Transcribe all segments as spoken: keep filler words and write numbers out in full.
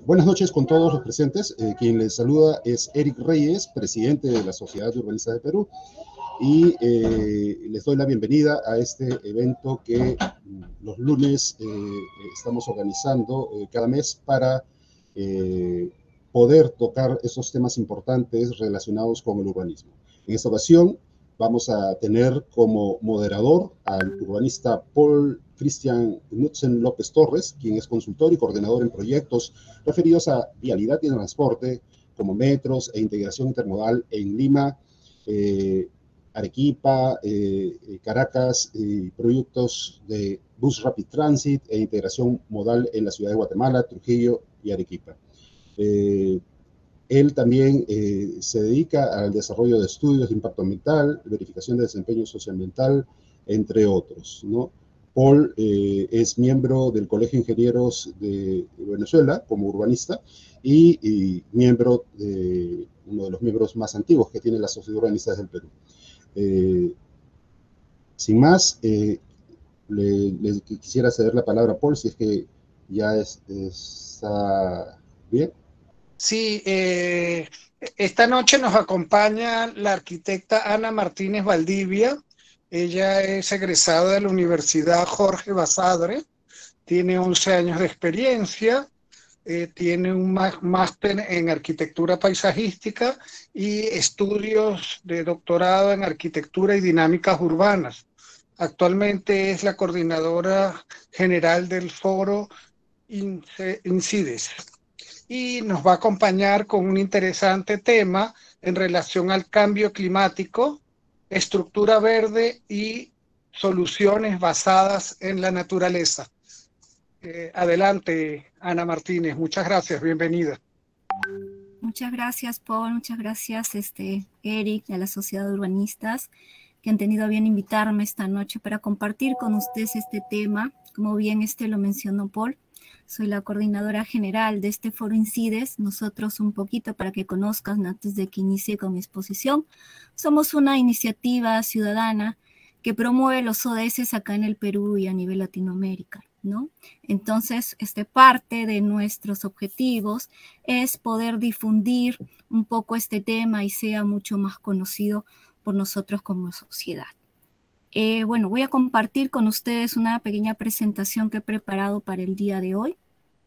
buenas noches con todos los presentes. Eh, quien les saluda es Eric Reyes, presidente de la Sociedad de Urbanistas de Perú, y eh, les doy la bienvenida a este evento que los lunes eh, estamos organizando eh, cada mes para eh, poder tocar esos temas importantes relacionados con el urbanismo. En esta ocasión vamos a tener como moderador al urbanista Paul Christian Knudsen López Torres, quien es consultor y coordinador en proyectos referidos a vialidad y transporte, como metros e integración intermodal en Lima, eh, Arequipa, eh, Caracas, y proyectos de Bus Rapid Transit e integración modal en la ciudad de Guatemala, Trujillo y Arequipa. Eh, Él también eh, se dedica al desarrollo de estudios de impacto ambiental, verificación de desempeño socioambiental, entre otros, ¿no? Paul eh, es miembro del Colegio de Ingenieros de Venezuela como urbanista y, y miembro de uno de los miembros más antiguos que tiene la Sociedad de Urbanistas del Perú. Eh, sin más, eh, le, le quisiera ceder la palabra a Paul, si es que ya es, está bien. Sí, eh, esta noche nos acompaña la arquitecta Ana Martínez Valdivia. Ella es egresada de la Universidad Jorge Basadre, tiene once años de experiencia, eh, tiene un máster en arquitectura paisajística y estudios de doctorado en arquitectura y dinámicas urbanas. Actualmente es la coordinadora general del foro INCIDES. Y nos va a acompañar con un interesante tema en relación al cambio climático, estructura verde y soluciones basadas en la naturaleza. Eh, adelante, Ana Martínez. Muchas gracias. Bienvenida. Muchas gracias, Paul. Muchas gracias, este, Eric, a la Sociedad de Urbanistas, que han tenido a bien invitarme esta noche para compartir con ustedes este tema. Como bien este lo mencionó Paul, soy la coordinadora general de este foro INCIDES. Nosotros, un poquito para que conozcan antes de que inicie con mi exposición, somos una iniciativa ciudadana que promueve los O D S acá en el Perú y a nivel Latinoamérica, ¿no? Entonces, este, parte de nuestros objetivos es poder difundir un poco este tema y sea mucho más conocido por nosotros como sociedad. Eh, bueno, voy a compartir con ustedes una pequeña presentación que he preparado para el día de hoy.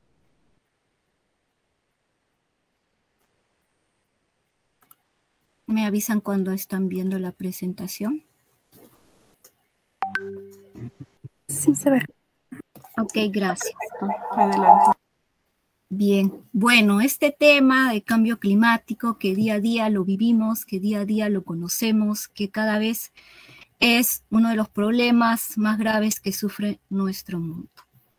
¿Me avisan cuando están viendo la presentación? Sí, se ve. Ok, gracias. Adelante. Bien, bueno, este tema de cambio climático que día a día lo vivimos, que día a día lo conocemos, que cada vez es uno de los problemas más graves que sufre nuestro mundo.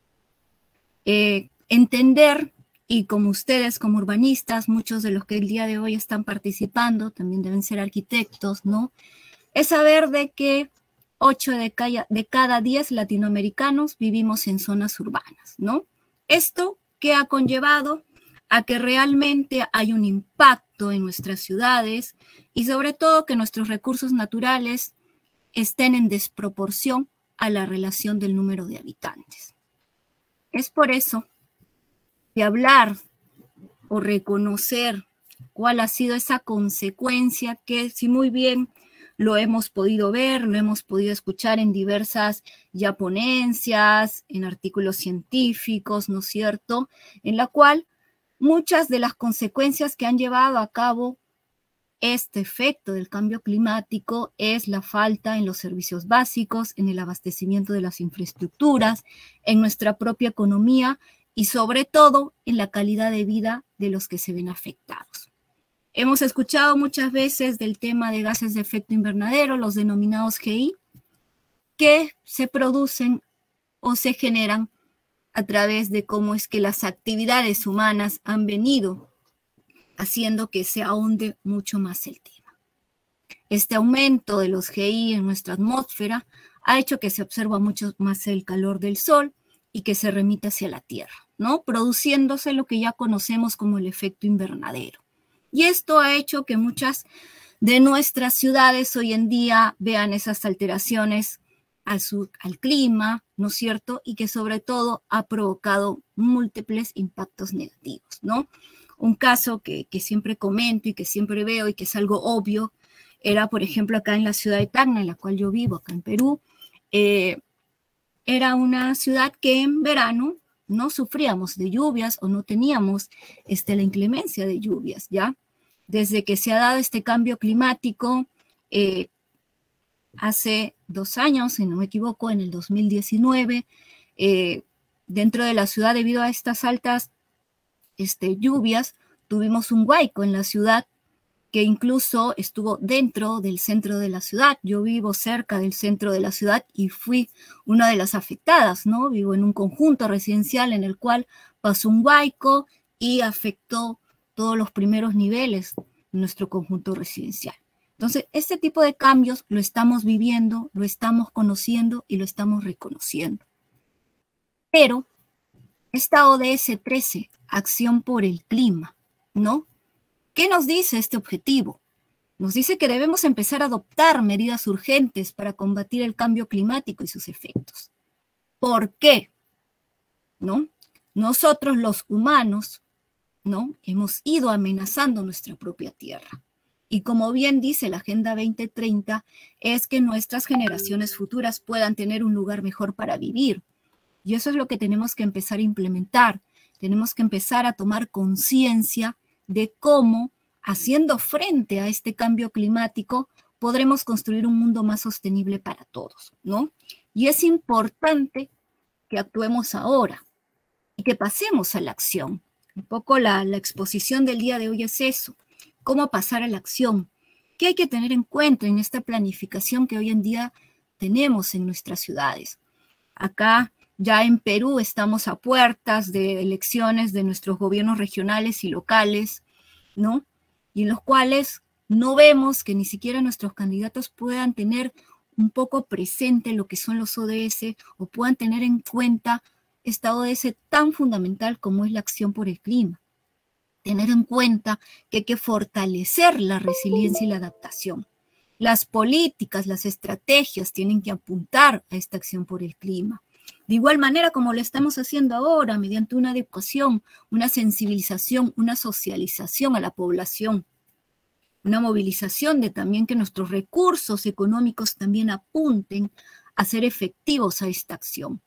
Eh, entender, y como ustedes como urbanistas, muchos de los que el día de hoy están participando, también deben ser arquitectos, ¿no? Es saber de que ocho de cada, de cada diez latinoamericanos vivimos en zonas urbanas, ¿no? Esto que ha conllevado a que realmente hay un impacto en nuestras ciudades y sobre todo que nuestros recursos naturales estén en desproporción a la relación del número de habitantes. Es por eso que hablar o reconocer cuál ha sido esa consecuencia que, si muy bien lo hemos podido ver, lo hemos podido escuchar en diversas ya ponencias, en artículos científicos, ¿no es cierto?, en la cual muchas de las consecuencias que han llevado a cabo este efecto del cambio climático es la falta en los servicios básicos, en el abastecimiento de las infraestructuras, en nuestra propia economía y sobre todo en la calidad de vida de los que se ven afectados. Hemos escuchado muchas veces del tema de gases de efecto invernadero, los denominados G I, que se producen o se generan a través de cómo es que las actividades humanas han venido haciendo que se ahonde mucho más el tema. Este aumento de los G I en nuestra atmósfera ha hecho que se observa mucho más el calor del sol y que se remite hacia la Tierra, ¿no? Produciéndose lo que ya conocemos como el efecto invernadero. Y esto ha hecho que muchas de nuestras ciudades hoy en día vean esas alteraciones al, su, al clima, ¿no es cierto? Y que sobre todo ha provocado múltiples impactos negativos, ¿no? Un caso que, que siempre comento y que siempre veo y que es algo obvio, era, por ejemplo, acá en la ciudad de Tacna, en la cual yo vivo, acá en Perú. Eh, era una ciudad que en verano no sufríamos de lluvias o no teníamos este, la inclemencia de lluvias, ¿ya? Desde que se ha dado este cambio climático, eh, hace dos años, si no me equivoco, en el dos mil diecinueve, eh, dentro de la ciudad, debido a estas altas este, lluvias, tuvimos un huaico en la ciudad que incluso estuvo dentro del centro de la ciudad. Yo vivo cerca del centro de la ciudad y fui una de las afectadas, ¿no? Vivo en un conjunto residencial en el cual pasó un huaico y afectó todos los primeros niveles de nuestro conjunto residencial. Entonces, este tipo de cambios lo estamos viviendo, lo estamos conociendo y lo estamos reconociendo. Pero esta O D S trece, Acción por el Clima, ¿no? ¿Qué nos dice este objetivo? Nos dice que debemos empezar a adoptar medidas urgentes para combatir el cambio climático y sus efectos. ¿Por qué? ¿No? Nosotros los humanos, ¿no? Hemos ido amenazando nuestra propia tierra. Y como bien dice la Agenda veinte treinta, es que nuestras generaciones futuras puedan tener un lugar mejor para vivir. Y eso es lo que tenemos que empezar a implementar. Tenemos que empezar a tomar conciencia de cómo, haciendo frente a este cambio climático, podremos construir un mundo más sostenible para todos, ¿no? Y es importante que actuemos ahora y que pasemos a la acción. Un poco la, la exposición del día de hoy es eso, cómo pasar a la acción. ¿Qué hay que tener en cuenta en esta planificación que hoy en día tenemos en nuestras ciudades? Acá, ya en Perú, estamos a puertas de elecciones de nuestros gobiernos regionales y locales, ¿no? Y en los cuales no vemos que ni siquiera nuestros candidatos puedan tener un poco presente lo que son los O D S o puedan tener en cuenta esta O D S tan fundamental como es la acción por el clima. Tener en cuenta que hay que fortalecer la resiliencia y la adaptación. Las políticas, las estrategias tienen que apuntar a esta acción por el clima. De igual manera como lo estamos haciendo ahora, mediante una educación, una sensibilización, una socialización a la población, una movilización de también que nuestros recursos económicos también apunten a ser efectivos a esta acción.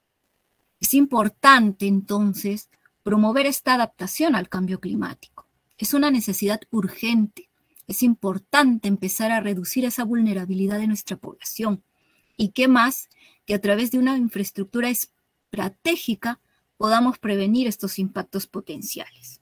Es importante entonces promover esta adaptación al cambio climático. Es una necesidad urgente. Es importante empezar a reducir esa vulnerabilidad de nuestra población. ¿Y qué más? Que a través de una infraestructura estratégica podamos prevenir estos impactos potenciales.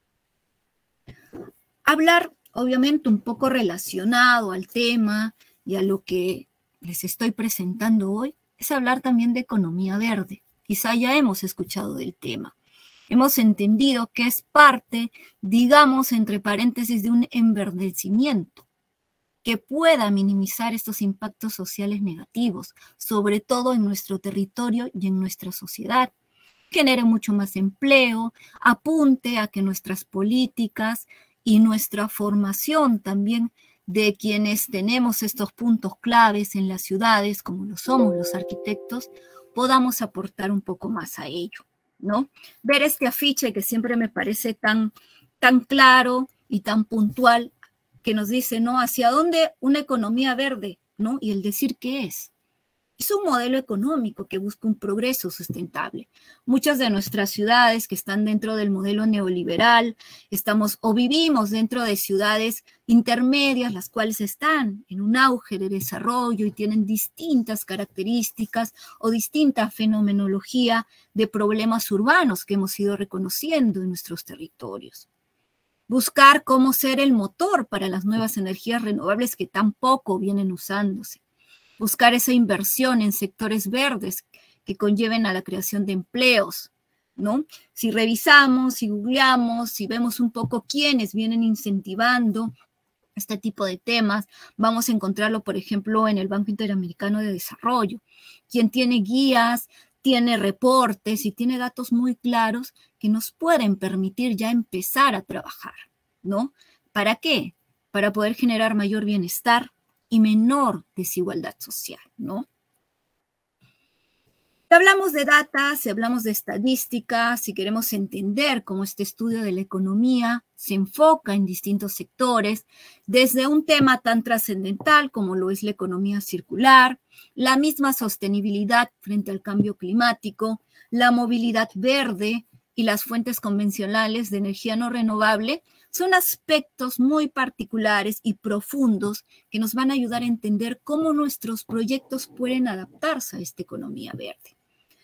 Hablar, obviamente, un poco relacionado al tema y a lo que les estoy presentando hoy, es hablar también de economía verde. Quizá ya hemos escuchado del tema. Hemos entendido que es parte, digamos, entre paréntesis, de un enverdecimiento que pueda minimizar estos impactos sociales negativos, sobre todo en nuestro territorio y en nuestra sociedad, genere mucho más empleo, apunte a que nuestras políticas y nuestra formación también de quienes tenemos estos puntos claves en las ciudades, como lo somos los arquitectos, podamos aportar un poco más a ello, ¿no? Ver este afiche que siempre me parece tan, tan claro y tan puntual, que nos dice, ¿no? ¿Hacia dónde una economía verde? ¿No? Y el decir qué es. Es un modelo económico que busca un progreso sustentable. Muchas de nuestras ciudades que están dentro del modelo neoliberal, estamos o vivimos dentro de ciudades intermedias, las cuales están en un auge de desarrollo y tienen distintas características o distinta fenomenología de problemas urbanos que hemos ido reconociendo en nuestros territorios. Buscar cómo ser el motor para las nuevas energías renovables que tampoco vienen usándose. Buscar esa inversión en sectores verdes que conlleven a la creación de empleos, ¿no? Si revisamos, si googleamos, si vemos un poco quiénes vienen incentivando este tipo de temas, vamos a encontrarlo, por ejemplo, en el Banco Interamericano de Desarrollo, quien tiene guías, tiene reportes y tiene datos muy claros que nos pueden permitir ya empezar a trabajar, ¿no? ¿Para qué? Para poder generar mayor bienestar y menor desigualdad social, ¿no? Si hablamos de data, si hablamos de estadística, si queremos entender cómo este estudio de la economía se enfoca en distintos sectores, desde un tema tan trascendental como lo es la economía circular, la misma sostenibilidad frente al cambio climático, la movilidad verde y las fuentes convencionales de energía no renovable, son aspectos muy particulares y profundos que nos van a ayudar a entender cómo nuestros proyectos pueden adaptarse a esta economía verde.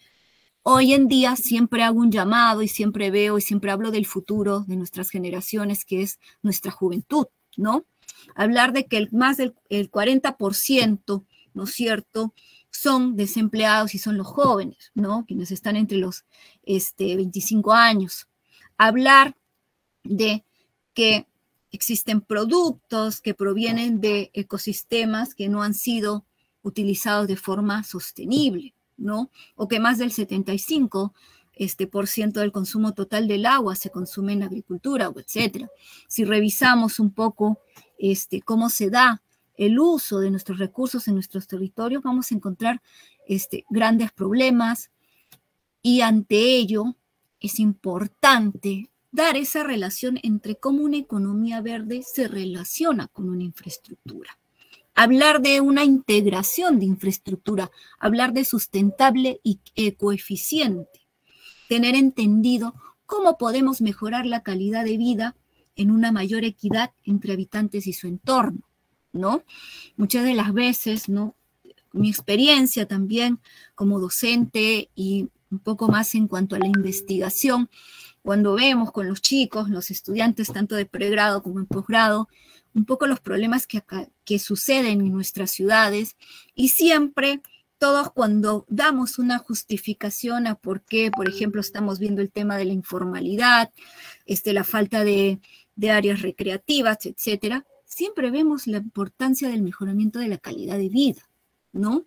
Hoy en día siempre hago un llamado y siempre veo y siempre hablo del futuro de nuestras generaciones, que es nuestra juventud, ¿no? Hablar de que el, más del el cuarenta por ciento, ¿no es cierto?, son desempleados y son los jóvenes, ¿no?, quienes están entre los este, veinticinco años. Hablar de que existen productos que provienen de ecosistemas que no han sido utilizados de forma sostenible, ¿no? O que más del setenta y cinco este, por ciento del consumo total del agua se consume en agricultura, etcétera. Si revisamos un poco este, cómo se da el uso de nuestros recursos en nuestros territorios, vamos a encontrar este, grandes problemas, y ante ello es importante dar esa relación entre cómo una economía verde se relaciona con una infraestructura. Hablar de una integración de infraestructura, hablar de sustentable y ecoeficiente, tener entendido cómo podemos mejorar la calidad de vida en una mayor equidad entre habitantes y su entorno, ¿no? Muchas de las veces, ¿no?, mi experiencia también como docente y un poco más en cuanto a la investigación, cuando vemos con los chicos, los estudiantes, tanto de pregrado como en posgrado, un poco los problemas que, acá, que suceden en nuestras ciudades, y siempre todos cuando damos una justificación a por qué, por ejemplo, estamos viendo el tema de la informalidad, este, la falta de, de áreas recreativas, etcétera, siempre vemos la importancia del mejoramiento de la calidad de vida, ¿no?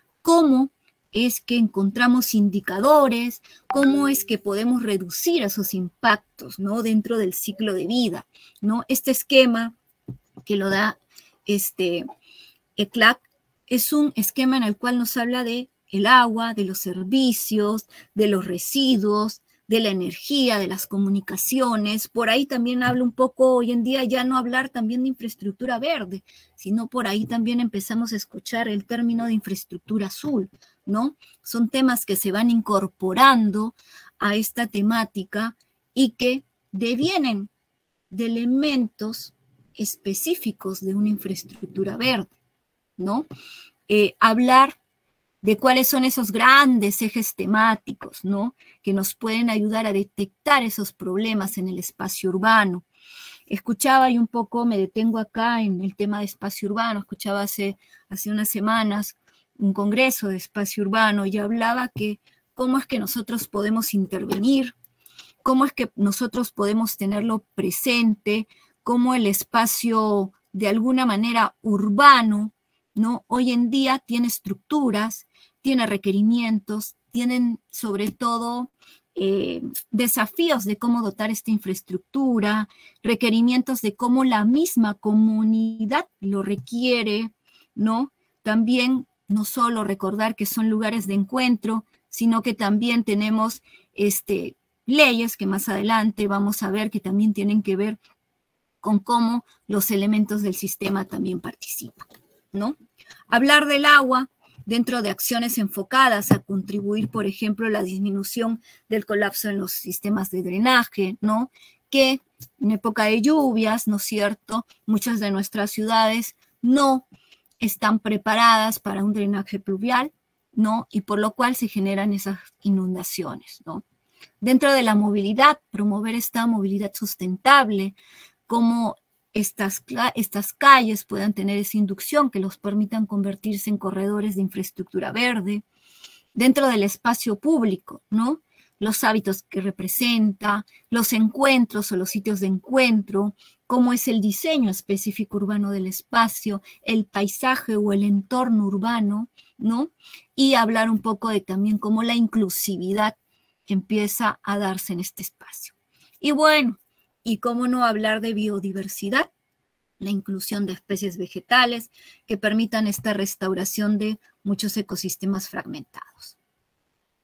Cómo es que encontramos indicadores, cómo es que podemos reducir esos impactos, ¿no?, dentro del ciclo de vida, ¿no? Este esquema que lo da este E C L A C es un esquema en el cual nos habla de el agua, de los servicios, de los residuos, de la energía, de las comunicaciones. Por ahí también habla un poco, hoy en día ya no hablar también de infraestructura verde, sino por ahí también empezamos a escuchar el término de infraestructura azul, ¿no? Son temas que se van incorporando a esta temática y que devienen de elementos específicos de una infraestructura verde, ¿no? Eh, hablar de cuáles son esos grandes ejes temáticos, ¿no?, que nos pueden ayudar a detectar esos problemas en el espacio urbano. Escuchaba y un poco me detengo acá en el tema de espacio urbano, escuchaba hace, hace unas semanas un congreso de espacio urbano y hablaba que cómo es que nosotros podemos intervenir, cómo es que nosotros podemos tenerlo presente, cómo el espacio de alguna manera urbano, ¿no?, hoy en día tiene estructuras, tiene requerimientos, tienen sobre todo eh, desafíos de cómo dotar esta infraestructura, requerimientos de cómo la misma comunidad lo requiere, ¿no? También no solo recordar que son lugares de encuentro, sino que también tenemos este, leyes que más adelante vamos a ver que también tienen que ver con cómo los elementos del sistema también participan, ¿no? Hablar del agua dentro de acciones enfocadas a contribuir, por ejemplo, a la disminución del colapso en los sistemas de drenaje, ¿no? Que en época de lluvias, ¿no es cierto?, muchas de nuestras ciudades no están preparadas para un drenaje pluvial, ¿no?, y por lo cual se generan esas inundaciones, ¿no? Dentro de la movilidad, promover esta movilidad sustentable, como Estas, estas calles puedan tener esa inducción que los permitan convertirse en corredores de infraestructura verde. Dentro del espacio público, ¿no?, los hábitos que representa, los encuentros o los sitios de encuentro, cómo es el diseño específico urbano del espacio, el paisaje o el entorno urbano, ¿no? Y hablar un poco de también cómo la inclusividad empieza a darse en este espacio. Y bueno, y cómo no hablar de biodiversidad, la inclusión de especies vegetales que permitan esta restauración de muchos ecosistemas fragmentados.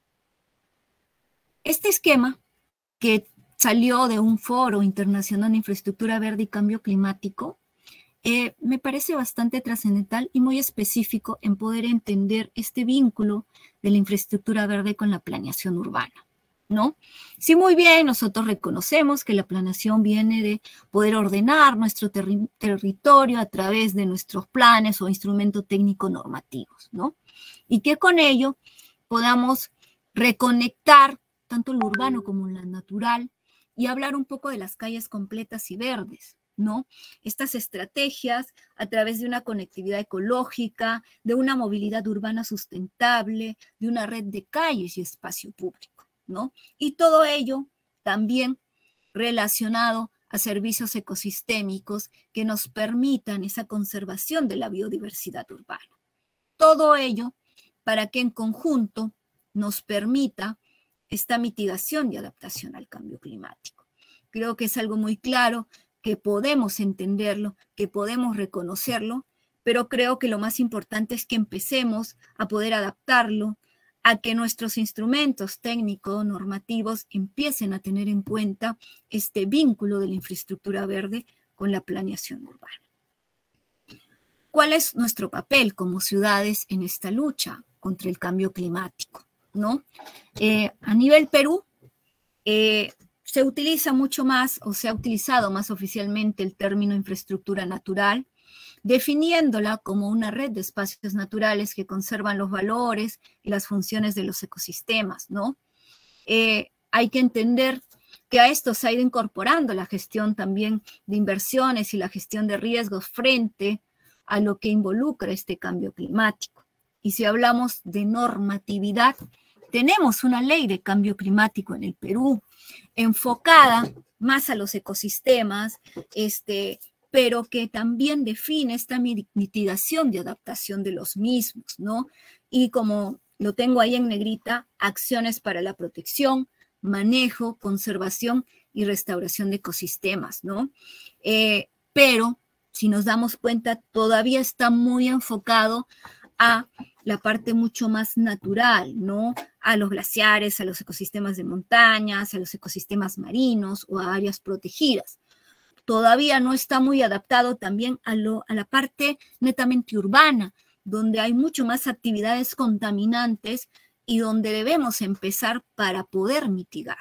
Este esquema, que salió de un foro internacional de infraestructura verde y cambio climático, eh, me parece bastante trascendental y muy específico en poder entender este vínculo de la infraestructura verde con la planeación urbana, ¿no? Sí, muy bien, nosotros reconocemos que la planeación viene de poder ordenar nuestro terri territorio a través de nuestros planes o instrumentos técnico-normativos, ¿no? Y que con ello podamos reconectar tanto lo urbano como lo natural y hablar un poco de las calles completas y verdes, ¿no? Estas estrategias a través de una conectividad ecológica, de una movilidad urbana sustentable, de una red de calles y espacio público, ¿no? Y todo ello también relacionado a servicios ecosistémicos que nos permitan esa conservación de la biodiversidad urbana. Todo ello para que en conjunto nos permita esta mitigación y adaptación al cambio climático. Creo que es algo muy claro, que podemos entenderlo, que podemos reconocerlo, pero creo que lo más importante es que empecemos a poder adaptarlo, a que nuestros instrumentos técnicos, normativos, empiecen a tener en cuenta este vínculo de la infraestructura verde con la planeación urbana. ¿Cuál es nuestro papel como ciudades en esta lucha contra el cambio climático, ¿no? Eh, a nivel Perú, eh, se utiliza mucho más, o se ha utilizado más oficialmente el término infraestructura natural, definiéndola como una red de espacios naturales que conservan los valores y las funciones de los ecosistemas, ¿no? Eh, hay que entender que a esto se ha ido incorporando la gestión también de inversiones y la gestión de riesgos frente a lo que involucra este cambio climático. Y si hablamos de normatividad, tenemos una ley de cambio climático en el Perú, enfocada más a los ecosistemas, este, pero que también define esta mitigación de adaptación de los mismos, ¿no? Y como lo tengo ahí en negrita, acciones para la protección, manejo, conservación y restauración de ecosistemas, ¿no? Eh, pero, si nos damos cuenta, todavía está muy enfocado a la parte mucho más natural, ¿no? A los glaciares, a los ecosistemas de montañas, a los ecosistemas marinos o a áreas protegidas. Todavía no está muy adaptado también a, lo, a la parte netamente urbana, donde hay mucho más actividades contaminantes y donde debemos empezar para poder mitigar.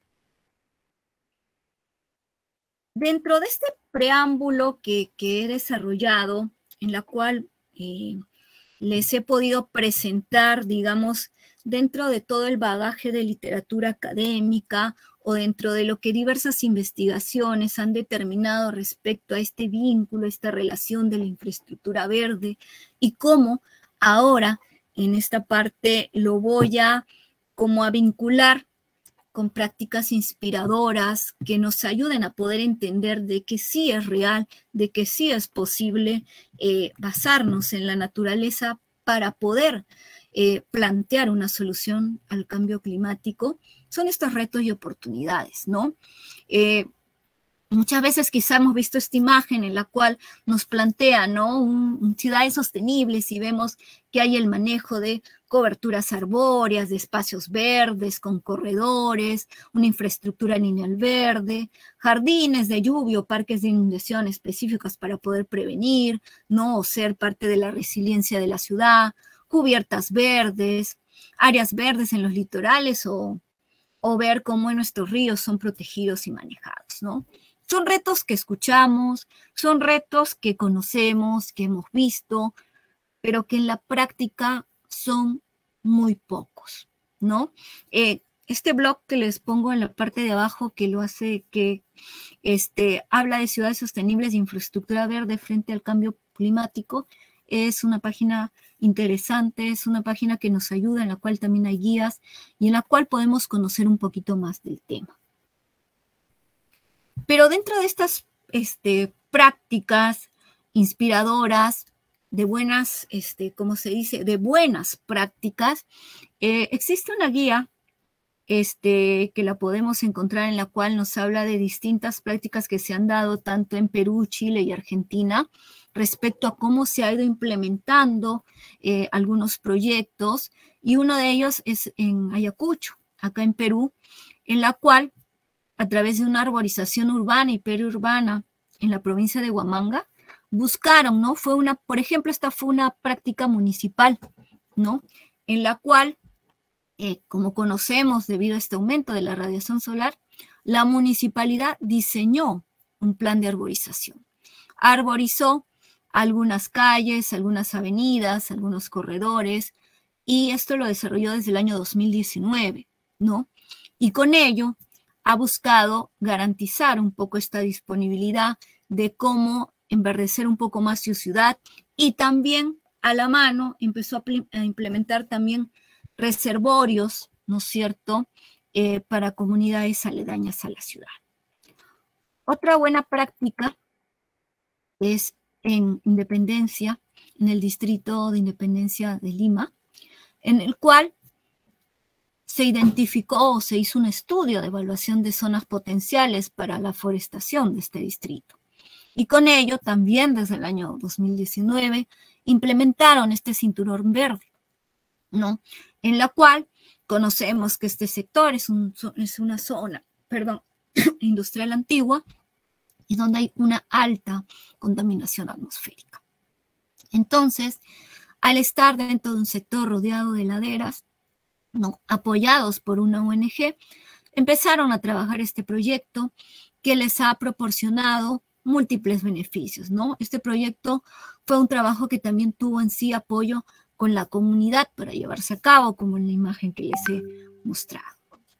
Dentro de este preámbulo que, que he desarrollado, en la cual eh, les he podido presentar, digamos, dentro de todo el bagaje de literatura académica o dentro de lo que diversas investigaciones han determinado respecto a este vínculo, esta relación de la infraestructura verde y cómo ahora en esta parte lo voy a como a vincular con prácticas inspiradoras que nos ayuden a poder entender de que sí es real, de que sí es posible eh, basarnos en la naturaleza para poder eh, plantear una solución al cambio climático, son estos retos y oportunidades, ¿no? Eh, Muchas veces quizá hemos visto esta imagen en la cual nos plantea, ¿no? Un, un ciudades sostenibles y vemos que hay el manejo de coberturas arbóreas, de espacios verdes con corredores, una infraestructura lineal verde, jardines de lluvia o parques de inundación específicos para poder prevenir, ¿no? O ser parte de la resiliencia de la ciudad, cubiertas verdes, áreas verdes en los litorales o, o ver cómo nuestros ríos son protegidos y manejados, ¿no? Son retos que escuchamos, son retos que conocemos, que hemos visto, pero que en la práctica son muy pocos, ¿no? Eh, este blog que les pongo en la parte de abajo, que lo hace, que este, habla de ciudades sostenibles e infraestructura verde frente al cambio climático, es una página interesante, es una página que nos ayuda, en la cual también hay guías y en la cual podemos conocer un poquito más del tema. Pero dentro de estas este, prácticas inspiradoras, de buenas, este, como se dice, de buenas prácticas, eh, existe una guía este, que la podemos encontrar en la cual nos habla de distintas prácticas que se han dado tanto en Perú, Chile y Argentina respecto a cómo se ha ido implementando eh, algunos proyectos, y uno de ellos es en Ayacucho. acá en Perú, en la cual, a través de una arborización urbana y periurbana en la provincia de Huamanga, buscaron, ¿no? Fue una, por ejemplo, esta fue una práctica municipal, ¿no? En la cual, eh, como conocemos, debido a este aumento de la radiación solar, la municipalidad diseñó un plan de arborización. Arborizó algunas calles, algunas avenidas, algunos corredores, y esto lo desarrolló desde el año dos mil diecinueve, ¿no? Y con ello ha buscado garantizar un poco esta disponibilidad de cómo enverdecer un poco más su ciudad, y también a la mano empezó a, a implementar también reservorios, ¿no es cierto?, eh, para comunidades aledañas a la ciudad. Otra buena práctica es en Independencia, en el distrito de Independencia de Lima, en el cual se identificó o se hizo un estudio de evaluación de zonas potenciales para la forestación de este distrito. Y con ello, también desde el año dos mil diecinueve, implementaron este cinturón verde, ¿no? En la cual conocemos que este sector es, un, es una zona, perdón, industrial antigua, y donde hay una alta contaminación atmosférica. Entonces, al estar dentro de un sector rodeado de laderas, ¿no?, apoyados por una O N G, empezaron a trabajar este proyecto que les ha proporcionado múltiples beneficios, ¿no? Este proyecto fue un trabajo que también tuvo en sí apoyo con la comunidad para llevarse a cabo, como en la imagen que les he mostrado.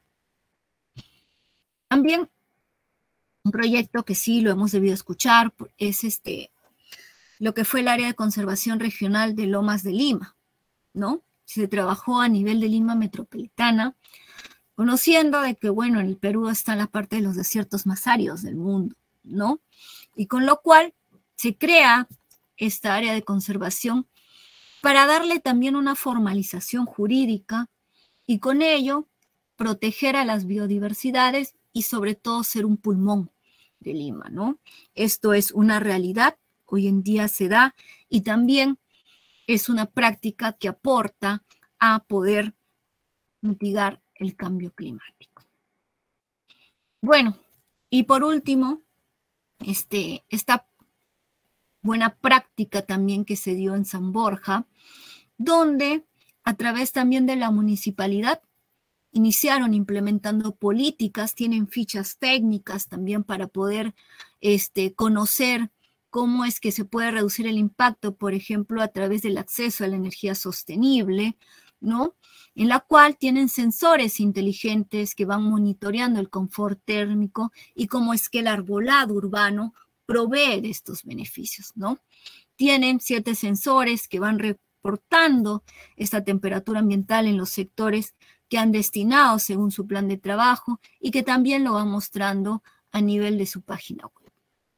También un proyecto que sí lo hemos debido escuchar es este, lo que fue el área de conservación regional de Lomas de Lima, ¿no? Se trabajó a nivel de Lima metropolitana, conociendo de que, bueno, en el Perú está la parte de los desiertos más áridos del mundo, ¿no? Y con lo cual se crea esta área de conservación para darle también una formalización jurídica y con ello proteger a las biodiversidades y sobre todo ser un pulmón de Lima, ¿no? Esto es una realidad, hoy en día se da, y también es una práctica que aporta a poder mitigar el cambio climático. Bueno, y por último, este, esta buena práctica también que se dio en San Borja, donde a través también de la municipalidad iniciaron implementando políticas, tienen fichas técnicas también para poder este, conocer cómo es que se puede reducir el impacto, por ejemplo, a través del acceso a la energía sostenible, ¿no? En la cual tienen sensores inteligentes que van monitoreando el confort térmico y cómo es que el arbolado urbano provee de estos beneficios, ¿no? Tienen siete sensores que van reportando esta temperatura ambiental en los sectores que han destinado según su plan de trabajo y que también lo van mostrando a nivel de su página web.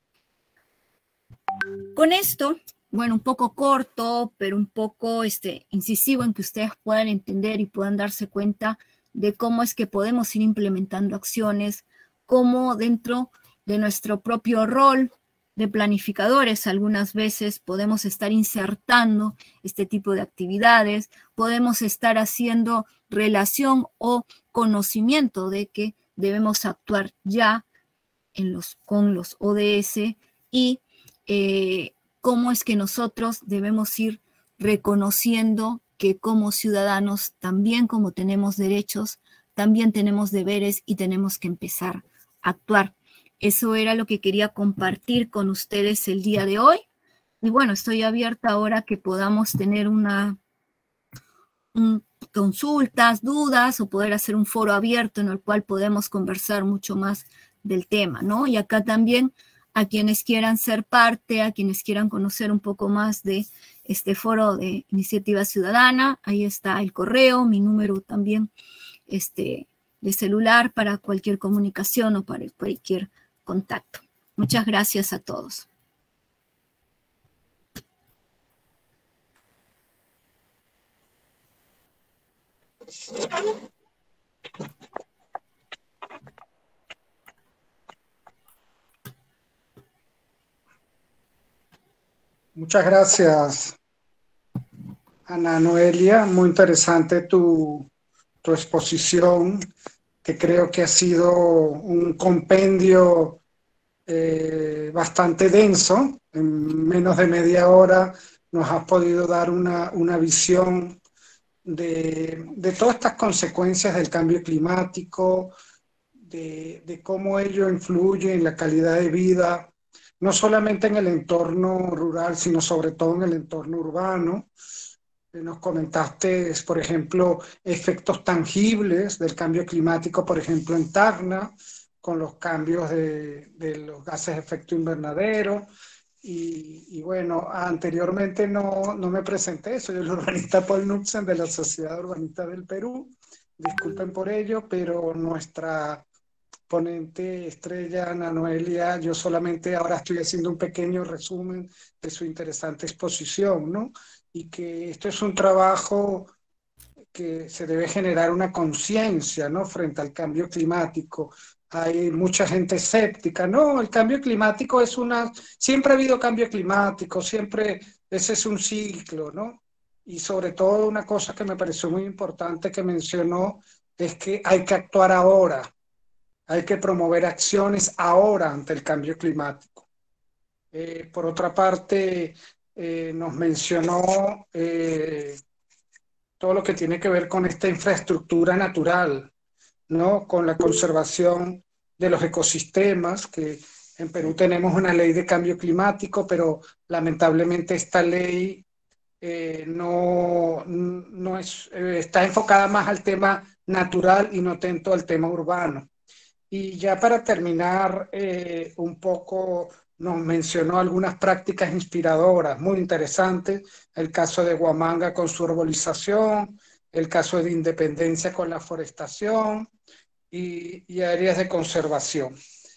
Con esto, bueno, un poco corto, pero un poco este, incisivo en que ustedes puedan entender y puedan darse cuenta de cómo es que podemos ir implementando acciones, cómo dentro de nuestro propio rol de planificadores algunas veces podemos estar insertando este tipo de actividades, podemos estar haciendo relación o conocimiento de que debemos actuar ya en los, con los O D S y eh, cómo es que nosotros debemos ir reconociendo que como ciudadanos, también como tenemos derechos, también tenemos deberes y tenemos que empezar a actuar. Eso era lo que quería compartir con ustedes el día de hoy. Y bueno, estoy abierta ahora que podamos tener una un, consultas, dudas o poder hacer un foro abierto en el cual podemos conversar mucho más del tema, ¿no? Y acá también a quienes quieran ser parte, a quienes quieran conocer un poco más de este foro de iniciativa ciudadana, ahí está el correo, mi número también este, de celular para cualquier comunicación o para cualquier contacto. Muchas gracias a todos. Muchas gracias, Ana Noelia. Muy interesante tu, tu exposición, que creo que ha sido un compendio eh, bastante denso. En menos de media hora nos has podido dar una, una visión de, de todas estas consecuencias del cambio climático, de, de cómo ello influye en la calidad de vida, no solamente en el entorno rural, sino sobre todo en el entorno urbano. Nos comentaste, por ejemplo, efectos tangibles del cambio climático, por ejemplo, en Tacna, con los cambios de, de los gases de efecto invernadero. Y, y bueno, anteriormente no, no me presenté, soy el urbanista Paul Knudsen de la Sociedad Urbanista del Perú. Disculpen por ello, pero nuestra ponente estrella, Ana Noelia, yo solamente ahora estoy haciendo un pequeño resumen de su interesante exposición, ¿no? Y que esto es un trabajo que se debe generar una conciencia, ¿no?, frente al cambio climático. Hay mucha gente escéptica, no, el cambio climático es una, siempre ha habido cambio climático, siempre, ese es un ciclo, ¿no? Y sobre todo una cosa que me pareció muy importante que mencionó es que hay que actuar ahora, hay que promover acciones ahora ante el cambio climático. Eh, por otra parte, eh, nos mencionó eh, todo lo que tiene que ver con esta infraestructura natural, ¿no?, con la conservación de los ecosistemas, que en Perú tenemos una ley de cambio climático, pero lamentablemente esta ley eh, no, no es, eh, está enfocada más al tema natural y no tanto al tema urbano. Y ya para terminar, eh, un poco nos mencionó algunas prácticas inspiradoras, muy interesantes, el caso de Huamanga con su arbolización, el caso de Independencia con la forestación y, y áreas de conservación.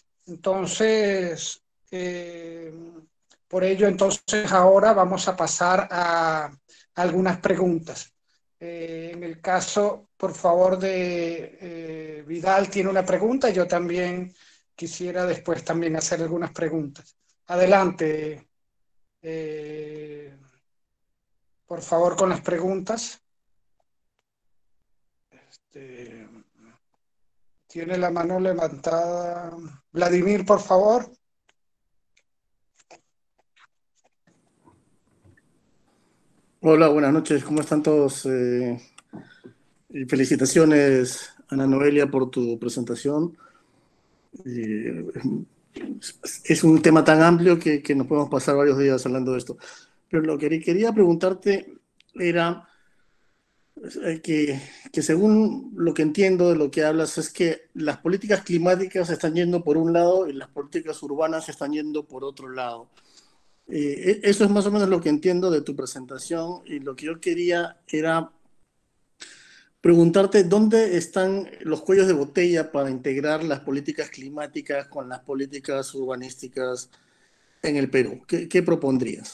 Entonces, eh, por ello, entonces ahora vamos a pasar a algunas preguntas. Eh, en el caso, por favor, de eh, Vidal tiene una pregunta, yo también quisiera después también hacer algunas preguntas. Adelante, eh, por favor, con las preguntas. Este, tiene la mano levantada Vladimir, por favor. Hola, buenas noches, ¿cómo están todos? Eh, y felicitaciones, Ana Noelia, por tu presentación. Eh, es un tema tan amplio que, que nos podemos pasar varios días hablando de esto. Pero lo que quería preguntarte era que, que según lo que entiendo de lo que hablas es que las políticas climáticas están yendo por un lado y las políticas urbanas están yendo por otro lado. Eh, eso es más o menos lo que entiendo de tu presentación, y lo que yo quería era preguntarte dónde están los cuellos de botella para integrar las políticas climáticas con las políticas urbanísticas en el Perú. ¿Qué, qué propondrías?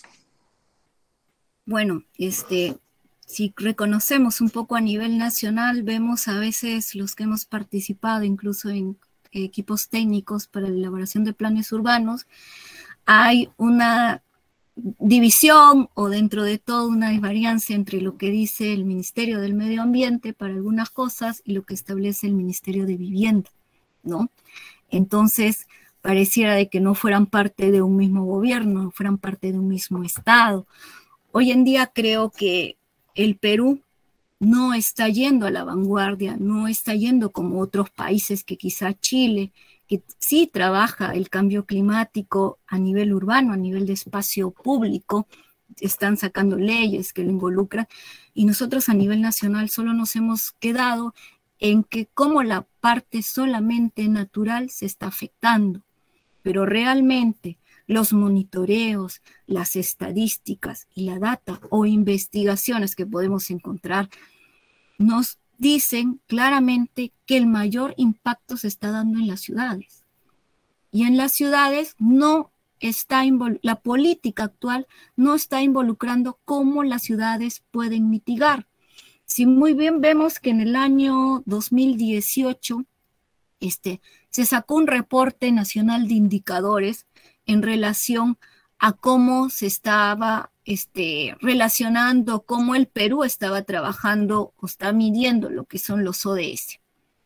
Bueno, este, si reconocemos un poco a nivel nacional, vemos a veces los que hemos participado incluso en equipos técnicos para la elaboración de planes urbanos, hay una división o dentro de todo una desvariancia entre lo que dice el Ministerio del Medio Ambiente para algunas cosas y lo que establece el Ministerio de Vivienda, ¿no? Entonces, pareciera de que no fueran parte de un mismo gobierno, no fueran parte de un mismo Estado. Hoy en día creo que el Perú no está yendo a la vanguardia, no está yendo como otros países que quizá Chile, que sí trabaja el cambio climático a nivel urbano, a nivel de espacio público, están sacando leyes que lo involucran, y nosotros a nivel nacional solo nos hemos quedado en que como la parte solamente natural se está afectando, pero realmente los monitoreos, las estadísticas y la data o investigaciones que podemos encontrar nos dicen claramente que el mayor impacto se está dando en las ciudades. Y en las ciudades no está la política actual no está involucrando cómo las ciudades pueden mitigar. Si muy bien vemos que en el año dos mil dieciocho este, se sacó un reporte nacional de indicadores en relación a cómo se estaba este, relacionando, cómo el Perú estaba trabajando o está midiendo lo que son los O D S.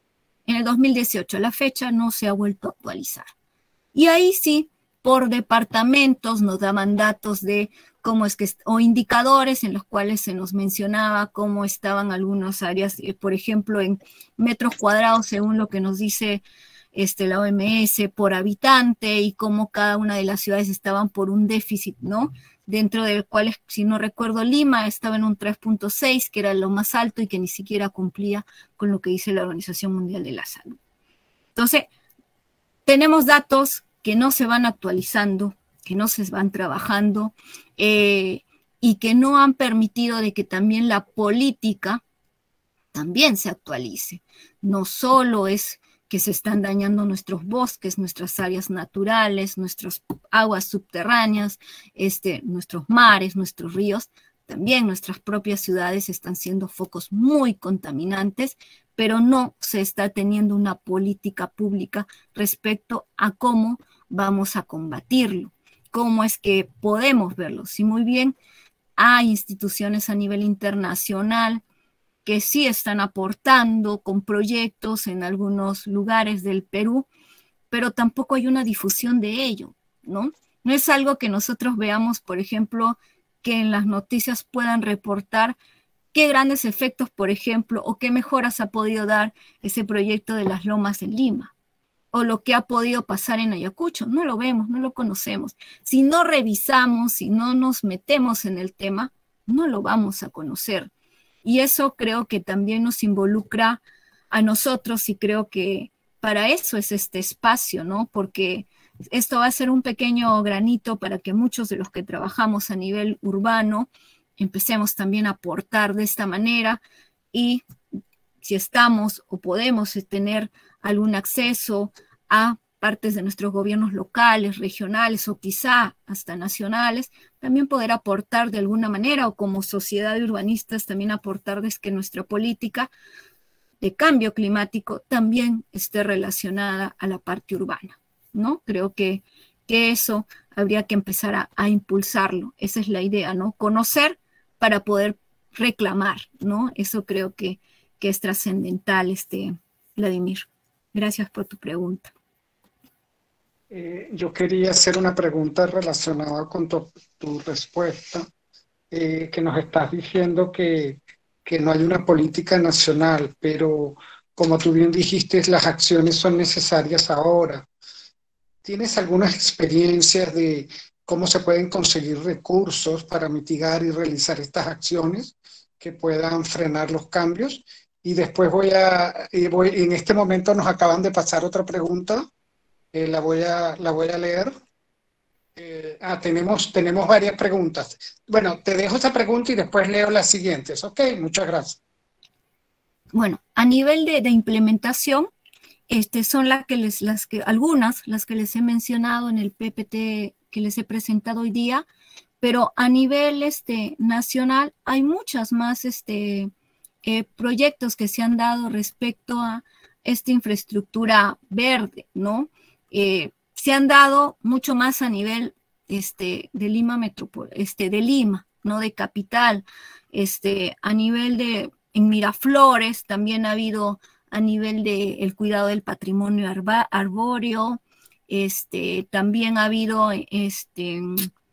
En el dos mil dieciocho a la fecha no se ha vuelto a actualizar. Y ahí sí, por departamentos nos daban datos de cómo es que, o indicadores en los cuales se nos mencionaba cómo estaban algunas áreas, eh, por ejemplo, en metros cuadrados, según lo que nos dice este, la O M S, por habitante, y cómo cada una de las ciudades estaban por un déficit, ¿no? Dentro del cual, si no recuerdo, Lima estaba en un tres punto seis, que era lo más alto y que ni siquiera cumplía con lo que dice la Organización Mundial de la Salud. Entonces, tenemos datos que no se van actualizando, que no se van trabajando, eh, y que no han permitido de que también la política también se actualice. No solo es que se están dañando nuestros bosques, nuestras áreas naturales, nuestras aguas subterráneas, este, nuestros mares, nuestros ríos, también nuestras propias ciudades están siendo focos muy contaminantes, pero no se está teniendo una política pública respecto a cómo vamos a combatirlo, cómo es que podemos verlo. Si muy bien hay instituciones a nivel internacional que sí están aportando con proyectos en algunos lugares del Perú, pero tampoco hay una difusión de ello, ¿no? No es algo que nosotros veamos, por ejemplo, que en las noticias puedan reportar qué grandes efectos, por ejemplo, o qué mejoras ha podido dar ese proyecto de las lomas en Lima, o lo que ha podido pasar en Ayacucho. No lo vemos, no lo conocemos. Si no revisamos, si no nos metemos en el tema, no lo vamos a conocer. Y eso creo que también nos involucra a nosotros, y creo que para eso es este espacio, ¿no? Porque esto va a ser un pequeño granito para que muchos de los que trabajamos a nivel urbano empecemos también a aportar de esta manera, y si estamos o podemos tener algún acceso a partes de nuestros gobiernos locales, regionales o quizá hasta nacionales, también poder aportar de alguna manera, o como sociedad de urbanistas también aportar desde que nuestra política de cambio climático también esté relacionada a la parte urbana, ¿no? Creo que, que eso habría que empezar a, a impulsarlo. Esa es la idea, ¿no? Conocer para poder reclamar, ¿no? Eso creo que, que es trascendental, este, Vladimir. Gracias por tu pregunta. Eh, yo quería hacer una pregunta relacionada con tu, tu respuesta, eh, que nos estás diciendo que, que no hay una política nacional, pero como tú bien dijiste, las acciones son necesarias ahora. ¿Tienes algunas experiencias de cómo se pueden conseguir recursos para mitigar y realizar estas acciones que puedan frenar los cambios? Y después voy a, eh, voy, en este momento nos acaban de pasar otra pregunta. Eh, la, voy a, la voy a leer. Eh, ah, tenemos, tenemos varias preguntas. Bueno, te dejo esa pregunta y después leo las siguientes. Ok, muchas gracias. Bueno, a nivel de, de implementación, este, son las que les, las que, algunas, las que les he mencionado en el P P T que les he presentado hoy día, pero a nivel este, nacional hay muchas más este, eh, proyectos que se han dado respecto a esta infraestructura verde, ¿no? Eh, se han dado mucho más a nivel este, de Lima Metropol, este, de Lima, ¿no? De capital, este, a nivel de, en Miraflores también ha habido a nivel de el cuidado del patrimonio arba, arbóreo, este, también ha habido este,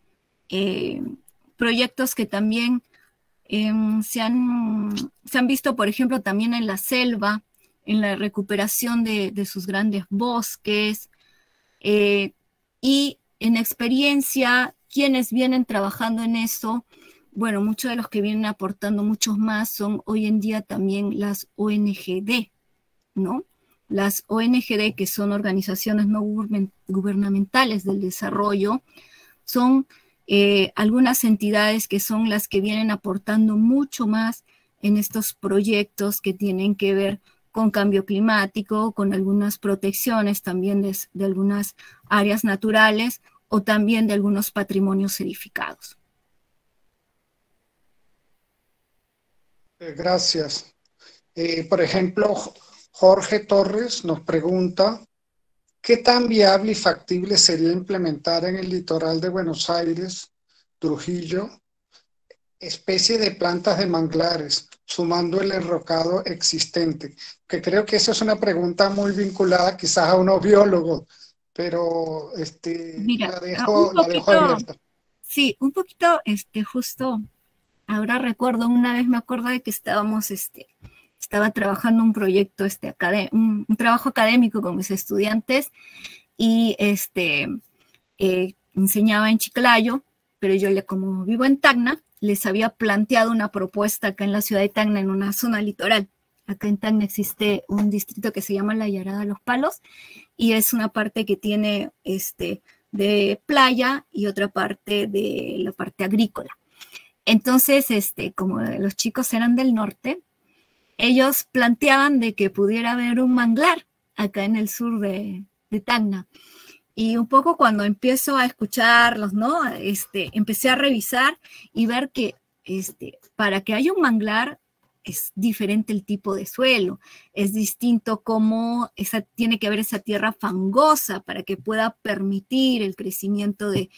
eh, proyectos que también eh, se, han, se han visto, por ejemplo, también en la selva, en la recuperación de, de sus grandes bosques, Eh, y en experiencia, quienes vienen trabajando en eso, bueno, muchos de los que vienen aportando muchos más son hoy en día también las O N G D, ¿no? Las O N G D, que son organizaciones no gubernamentales del desarrollo, son eh, algunas entidades que son las que vienen aportando mucho más en estos proyectos que tienen que ver con cambio climático, con algunas protecciones también de, de algunas áreas naturales o también de algunos patrimonios edificados. Gracias. Eh, por ejemplo, Jorge Torres nos pregunta ¿qué tan viable y factible sería implementar en el litoral de Buenos Aires, Trujillo, especie de plantas de manglares, sumando el enrocado existente? Que creo que esa es una pregunta muy vinculada quizás a unos biólogos, pero este, Mira, la ah, un dejo, la dejo poquito, abierta. sí, un poquito, este, justo, ahora recuerdo, una vez me acuerdo de que estábamos, este, estaba trabajando un proyecto, este, acadé- un, un trabajo académico con mis estudiantes y, este, eh, enseñaba en Chiclayo, pero yo, le, como vivo en Tacna, les había planteado una propuesta acá en la ciudad de Tacna, en una zona litoral. Acá en Tacna existe un distrito que se llama La Yarada de los Palos, y es una parte que tiene este, de playa y otra parte de la parte agrícola. Entonces, este, como los chicos eran del norte, ellos planteaban de que pudiera haber un manglar acá en el sur de, de Tacna. Y un poco cuando empiezo a escucharlos, ¿no? Este, empecé a revisar y ver que este, para que haya un manglar es diferente el tipo de suelo, es distinto cómo esa, tiene que haber esa tierra fangosa para que pueda permitir el crecimiento de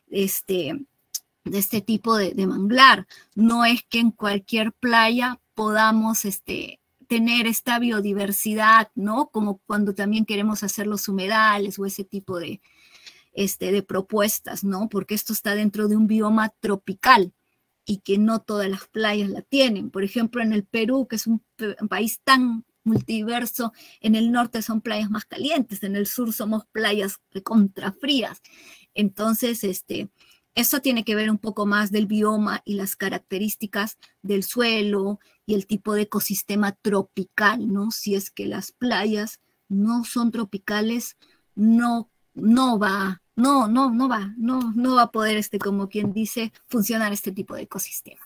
este, de este tipo de, de manglar. No es que en cualquier playa podamos este, tener esta biodiversidad, ¿no? Como cuando también queremos hacer los humedales o ese tipo de, este, de propuestas, ¿no? Porque esto está dentro de un bioma tropical y que no todas las playas la tienen. Por ejemplo, en el Perú, que es un, un país tan multiverso, en el norte son playas más calientes, en el sur somos playas contrafrías. Entonces, este, eso tiene que ver un poco más del bioma y las características del suelo y el tipo de ecosistema tropical, ¿no? Si es que las playas no son tropicales, no, no va, no, no, no va, no, no va a poder, este, como quien dice, funcionar este tipo de ecosistema.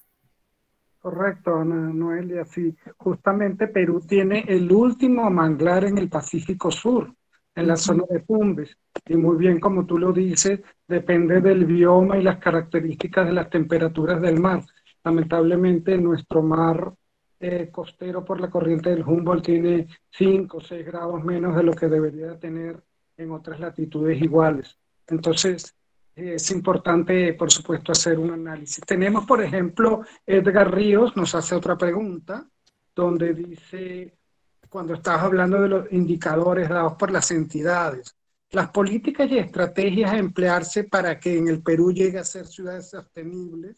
Correcto, Ana Noelia, sí. Justamente Perú tiene el último manglar en el Pacífico Sur, en la zona de Tumbes. Y muy bien, como tú lo dices, depende del bioma y las características de las temperaturas del mar. Lamentablemente, nuestro mar eh, costero por la corriente del Humboldt tiene cinco o seis grados menos de lo que debería tener en otras latitudes iguales. Entonces, es importante, por supuesto, hacer un análisis. Tenemos, por ejemplo, Edgar Ríos nos hace otra pregunta, donde dice, cuando estás hablando de los indicadores dados por las entidades, las políticas y estrategias a emplearse para que en el Perú llegue a ser ciudades sostenibles,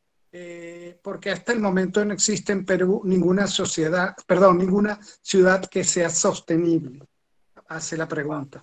eh, porque hasta el momento no existe en Perú ninguna sociedad, perdón, ninguna ciudad que sea sostenible. Hace la pregunta.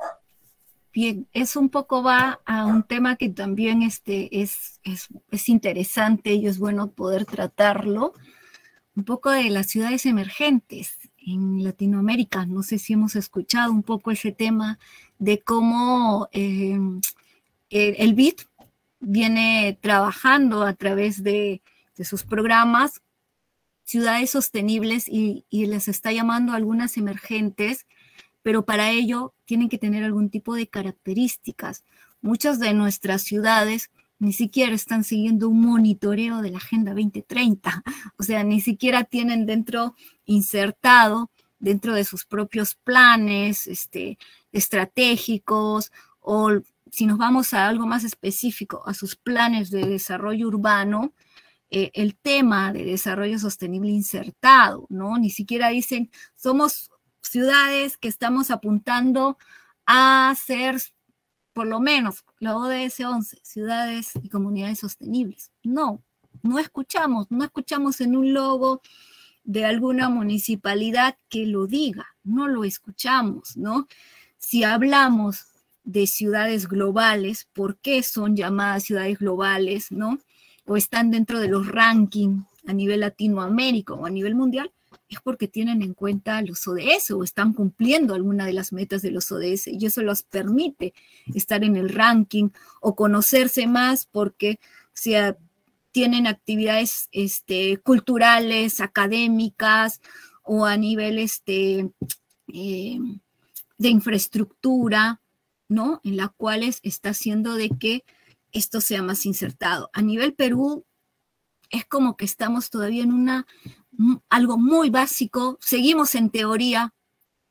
Bien, eso un poco va a un tema que también este, es, es, es interesante y es bueno poder tratarlo, un poco de las ciudades emergentes en Latinoamérica. No sé si hemos escuchado un poco ese tema de cómo eh, el B I D viene trabajando a través de, de sus programas ciudades sostenibles y, y les está llamando a algunas emergentes, pero para ello tienen que tener algún tipo de características. Muchas de nuestras ciudades ni siquiera están siguiendo un monitoreo de la Agenda veinte treinta, o sea, ni siquiera tienen dentro insertado dentro de sus propios planes este, estratégicos, o si nos vamos a algo más específico, a sus planes de desarrollo urbano, eh, el tema de desarrollo sostenible insertado, ¿no? Ni siquiera dicen, somos ciudades que estamos apuntando a ser, por lo menos, la O D S once, ciudades y comunidades sostenibles. No, no escuchamos, no escuchamos en un logo de alguna municipalidad que lo diga, no lo escuchamos, ¿no? Si hablamos de ciudades globales, ¿por qué son llamadas ciudades globales, no? O están dentro de los rankings a nivel Latinoamérica o a nivel mundial, es porque tienen en cuenta los O D S o están cumpliendo alguna de las metas de los O D S y eso los permite estar en el ranking o conocerse más porque si a, tienen actividades este, culturales, académicas o a nivel este, eh, de infraestructura, ¿no? En la cual está haciendo de que esto sea más insertado. A nivel Perú es como que estamos todavía en una algo muy básico, seguimos en teoría,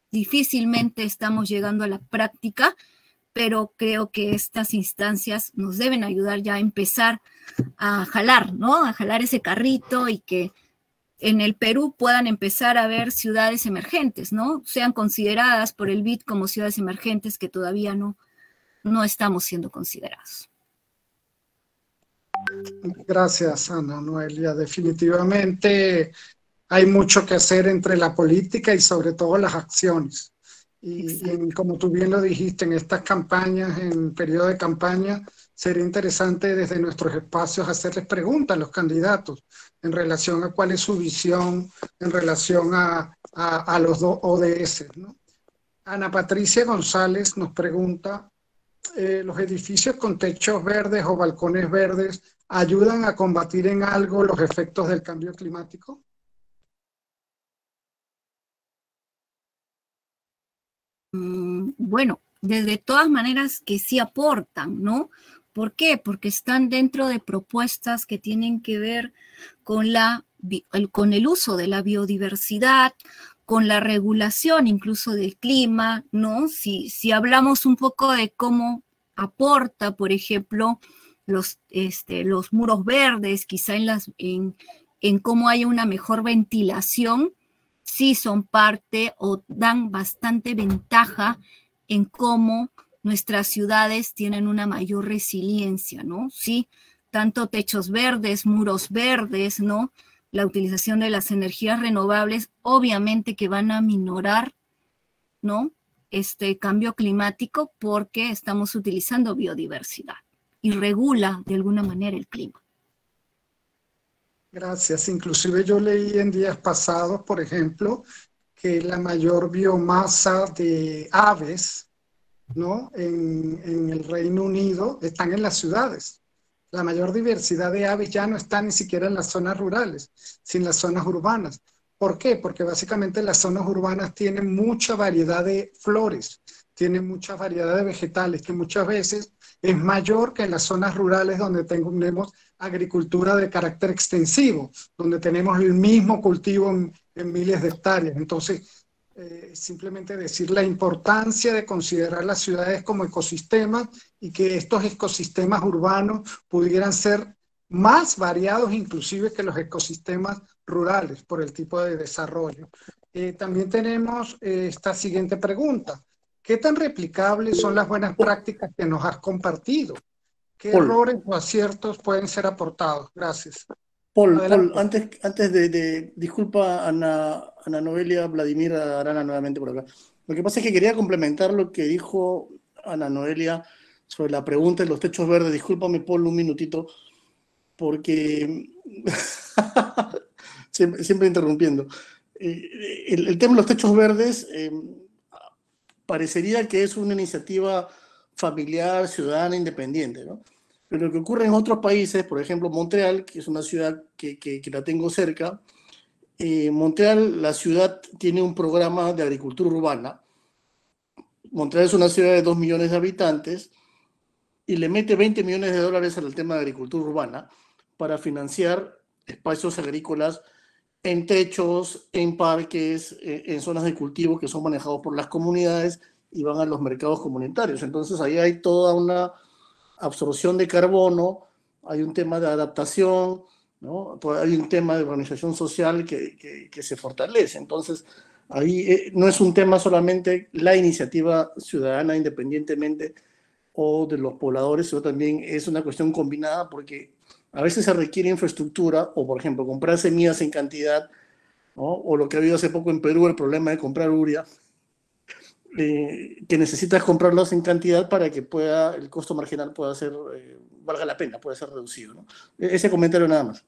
difícilmente estamos llegando a la práctica, pero creo que estas instancias nos deben ayudar ya a empezar a jalar, ¿no? A jalar ese carrito y que en el Perú puedan empezar a ver ciudades emergentes, ¿no? Sean consideradas por el B I D como ciudades emergentes que todavía no, no estamos siendo considerados. Gracias, Ana Noelia. Definitivamente hay mucho que hacer entre la política y sobre todo las acciones. Y, y en, como tú bien lo dijiste, en estas campañas, en periodo de campaña, sería interesante desde nuestros espacios hacerles preguntas a los candidatos en relación a cuál es su visión en relación a, a, a los dos O D S, ¿no? Ana Patricia González nos pregunta, eh, ¿los edificios con techos verdes o balcones verdes ayudan a combatir en algo los efectos del cambio climático? Mm, bueno, de todas maneras que sí aportan, ¿no? ¿Por qué? Porque están dentro de propuestas que tienen que ver con, la, con el uso de la biodiversidad, con la regulación incluso del clima, ¿no? Si, si hablamos un poco de cómo aporta, por ejemplo, los, este, los muros verdes, quizá en, las, en, en cómo haya una mejor ventilación, sí son parte o dan bastante ventaja en cómo nuestras ciudades tienen una mayor resiliencia, ¿no? Sí, tanto techos verdes, muros verdes, ¿no? La utilización de las energías renovables, obviamente que van a minorar, ¿no? Este cambio climático porque estamos utilizando biodiversidad y regula de alguna manera el clima. Gracias. Inclusive yo leí en días pasados, por ejemplo, que la mayor biomasa de aves, ¿no? En, en el Reino Unido están en las ciudades. La mayor diversidad de aves ya no está ni siquiera en las zonas rurales, sino en las zonas urbanas. ¿Por qué? Porque básicamente las zonas urbanas tienen mucha variedad de flores, tienen mucha variedad de vegetales, que muchas veces es mayor que en las zonas rurales donde tenemos agricultura de carácter extensivo, donde tenemos el mismo cultivo en, en miles de hectáreas. Entonces, eh, simplemente decir la importancia de considerar las ciudades como ecosistemas y que estos ecosistemas urbanos pudieran ser más variados inclusive que los ecosistemas rurales por el tipo de desarrollo. Eh, también tenemos eh, esta siguiente pregunta. ¿Qué tan replicables son las buenas prácticas que nos has compartido? ¿Qué Paul. errores o aciertos pueden ser aportados? Gracias. Paul, Paul antes, antes de, de... Disculpa, Ana, Ana Noelia, Vladimir Arana nuevamente por acá. Lo que pasa es que quería complementar lo que dijo Ana Noelia sobre la pregunta de los techos verdes. Discúlpame, Paul, un minutito, porque... siempre, siempre interrumpiendo. Eh, el, el tema de los techos verdes eh, parecería que es una iniciativa familiar, ciudadana, independiente, ¿no? Pero lo que ocurre en otros países, por ejemplo, Montreal, que es una ciudad que, que, que la tengo cerca, eh, Montreal, la ciudad tiene un programa de agricultura urbana. Montreal es una ciudad de dos millones de habitantes y le mete veinte millones de dólares al tema de agricultura urbana para financiar espacios agrícolas en techos, en parques, en zonas de cultivo que son manejados por las comunidades y van a los mercados comunitarios. Entonces ahí hay toda una absorción de carbono, hay un tema de adaptación, ¿no? Hay un tema de organización social que, que, que se fortalece. Entonces ahí eh, no es un tema solamente la iniciativa ciudadana independientemente o de los pobladores, sino también es una cuestión combinada porque a veces se requiere infraestructura o, por ejemplo, comprar semillas en cantidad, ¿no? O lo que ha habido hace poco en Perú, el problema de comprar urea, eh, que necesitas comprarlos en cantidad para que pueda, el costo marginal pueda ser, eh, valga la pena, pueda ser reducido, ¿no? Ese comentario nada más.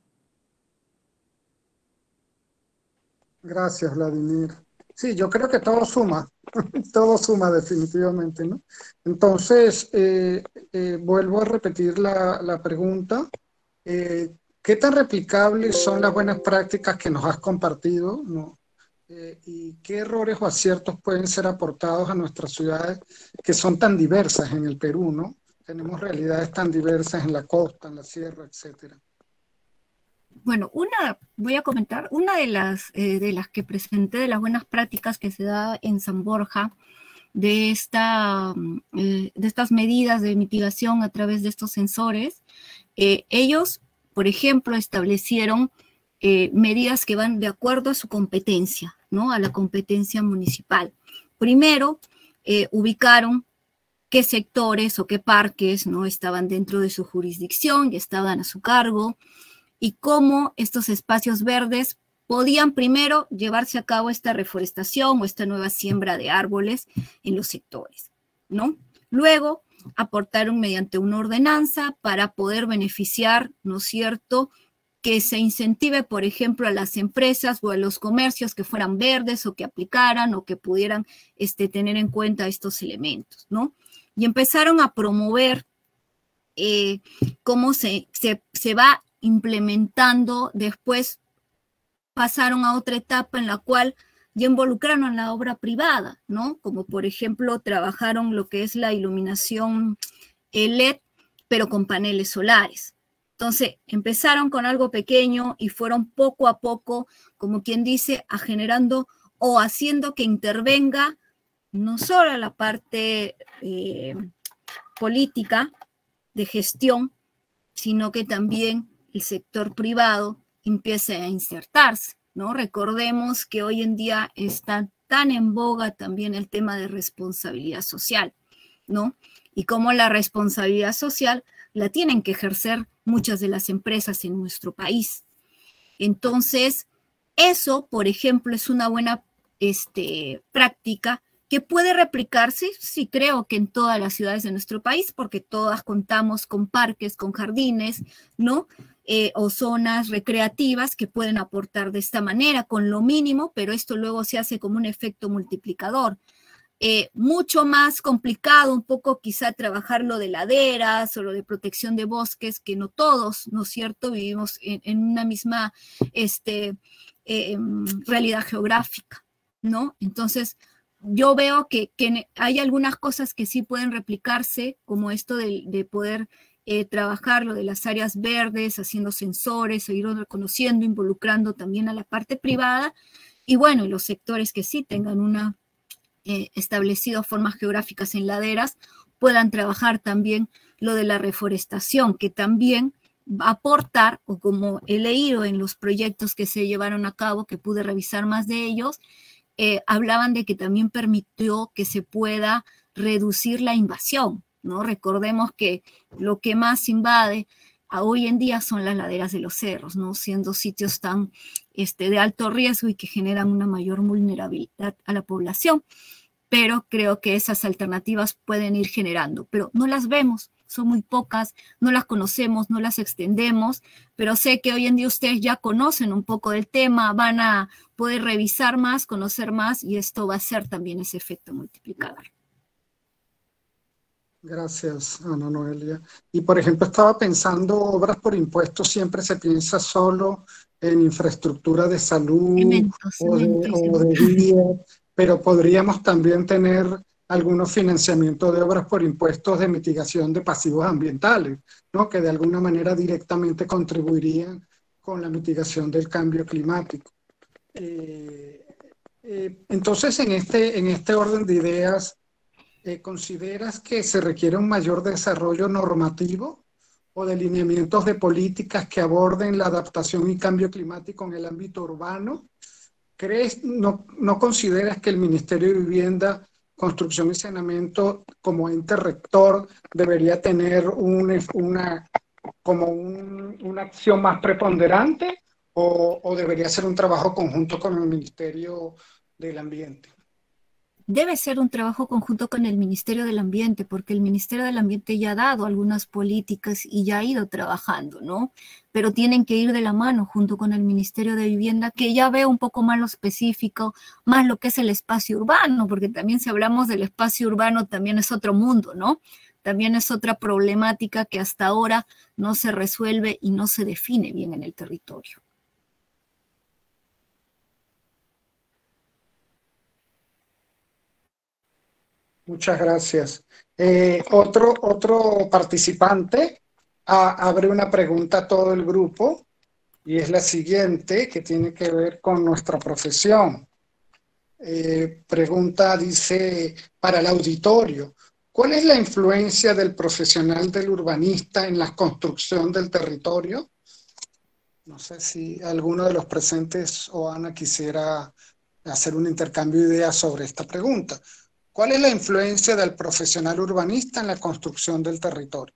Gracias, Vladimir. Sí, yo creo que todo suma, todo suma definitivamente, ¿no? Entonces, eh, eh, vuelvo a repetir la, la pregunta. Eh, ¿Qué tan replicables son las buenas prácticas que nos has compartido, ¿no? Eh, ¿Y qué errores o aciertos pueden ser aportados a nuestras ciudades que son tan diversas en el Perú, ¿no? Tenemos realidades tan diversas en la costa, en la sierra, etcétera. Bueno, una, voy a comentar, una de las, eh, de las que presenté, de las buenas prácticas que se da en San Borja, de, esta, eh, de estas medidas de mitigación a través de estos sensores, eh, ellos, por ejemplo, establecieron eh, medidas que van de acuerdo a su competencia, ¿no? A la competencia municipal. Primero, eh, ubicaron qué sectores o qué parques, ¿no? Estaban dentro de su jurisdicción y estaban a su cargo, y cómo estos espacios verdes podían primero llevarse a cabo esta reforestación o esta nueva siembra de árboles en los sectores, ¿no? Luego, aportaron mediante una ordenanza para poder beneficiar, ¿no es cierto?, que se incentive, por ejemplo, a las empresas o a los comercios que fueran verdes o que aplicaran o que pudieran este, tener en cuenta estos elementos, ¿no? Y empezaron a promover eh, cómo se, se, se va implementando. Después pasaron a otra etapa en la cual ya involucraron a la obra privada, ¿no? Como por ejemplo trabajaron lo que es la iluminación L E D, pero con paneles solares. Entonces empezaron con algo pequeño y fueron poco a poco, como quien dice, a generando o haciendo que intervenga no solo la parte eh, política de gestión, sino que también el sector privado empiece a insertarse, ¿no? Recordemos que hoy en día está tan en boga también el tema de responsabilidad social, ¿no? Y cómo la responsabilidad social la tienen que ejercer muchas de las empresas en nuestro país. Entonces, eso, por ejemplo, es una buena este, práctica que puede replicarse, sí creo que en todas las ciudades de nuestro país, porque todas contamos con parques, con jardines, ¿no? Eh, o zonas recreativas que pueden aportar de esta manera, con lo mínimo, pero esto luego se hace como un efecto multiplicador. Eh, mucho más complicado un poco quizá trabajar lo de laderas o lo de protección de bosques, que no todos, ¿no es cierto?, vivimos en, en una misma este, eh, realidad geográfica, ¿no? Entonces, yo veo que, que hay algunas cosas que sí pueden replicarse, como esto de, de poder eh, trabajar lo de las áreas verdes, haciendo sensores, ir reconociendo, involucrando también a la parte privada, y bueno, y los sectores que sí tengan una eh, establecido formas geográficas en laderas, puedan trabajar también lo de la reforestación, que también va a aportar, o como he leído en los proyectos que se llevaron a cabo, que pude revisar más de ellos, Eh, hablaban de que también permitió que se pueda reducir la invasión, ¿no? Recordemos que lo que más invade a hoy en día son las laderas de los cerros, ¿no? Siendo sitios tan este, de alto riesgo y que generan una mayor vulnerabilidad a la población. Pero creo que esas alternativas pueden ir generando, pero no las vemos, son muy pocas, no las conocemos, no las extendemos, pero sé que hoy en día ustedes ya conocen un poco del tema, van a poder revisar más, conocer más, y esto va a ser también ese efecto multiplicador. Gracias, Ana Noelia. Y por ejemplo, estaba pensando, obras por impuestos siempre se piensa solo en infraestructura de salud Cemento, o de, cemento y o de cemento. vías, pero podríamos también tener algunos financiamientos de obras por impuestos de mitigación de pasivos ambientales, ¿no? Que de alguna manera directamente contribuirían con la mitigación del cambio climático. Eh, eh, entonces, en este, en este orden de ideas, eh, ¿consideras que se requiere un mayor desarrollo normativo o de lineamientos de políticas que aborden la adaptación y cambio climático en el ámbito urbano? ¿Crees, no, no consideras que el Ministerio de Vivienda, Construcción y Saneamiento como ente rector debería tener un, una, como un, una acción más preponderante o, o debería ser un trabajo conjunto con el Ministerio del Ambiente? Debe ser un trabajo conjunto con el Ministerio del Ambiente, porque el Ministerio del Ambiente ya ha dado algunas políticas y ya ha ido trabajando, ¿no? Pero tienen que ir de la mano junto con el Ministerio de Vivienda, que ya ve un poco más lo específico, más lo que es el espacio urbano, porque también si hablamos del espacio urbano también es otro mundo, ¿no? También es otra problemática que hasta ahora no se resuelve y no se define bien en el territorio. Muchas gracias. Eh, otro, otro participante a, abre una pregunta a todo el grupo y es la siguiente, que tiene que ver con nuestra profesión. Eh, pregunta, dice, para el auditorio, ¿cuál es la influencia del profesional del urbanista en la construcción del territorio? No sé si alguno de los presentes o Ana quisiera hacer un intercambio de ideas sobre esta pregunta. ¿Cuál es la influencia del profesional urbanista en la construcción del territorio?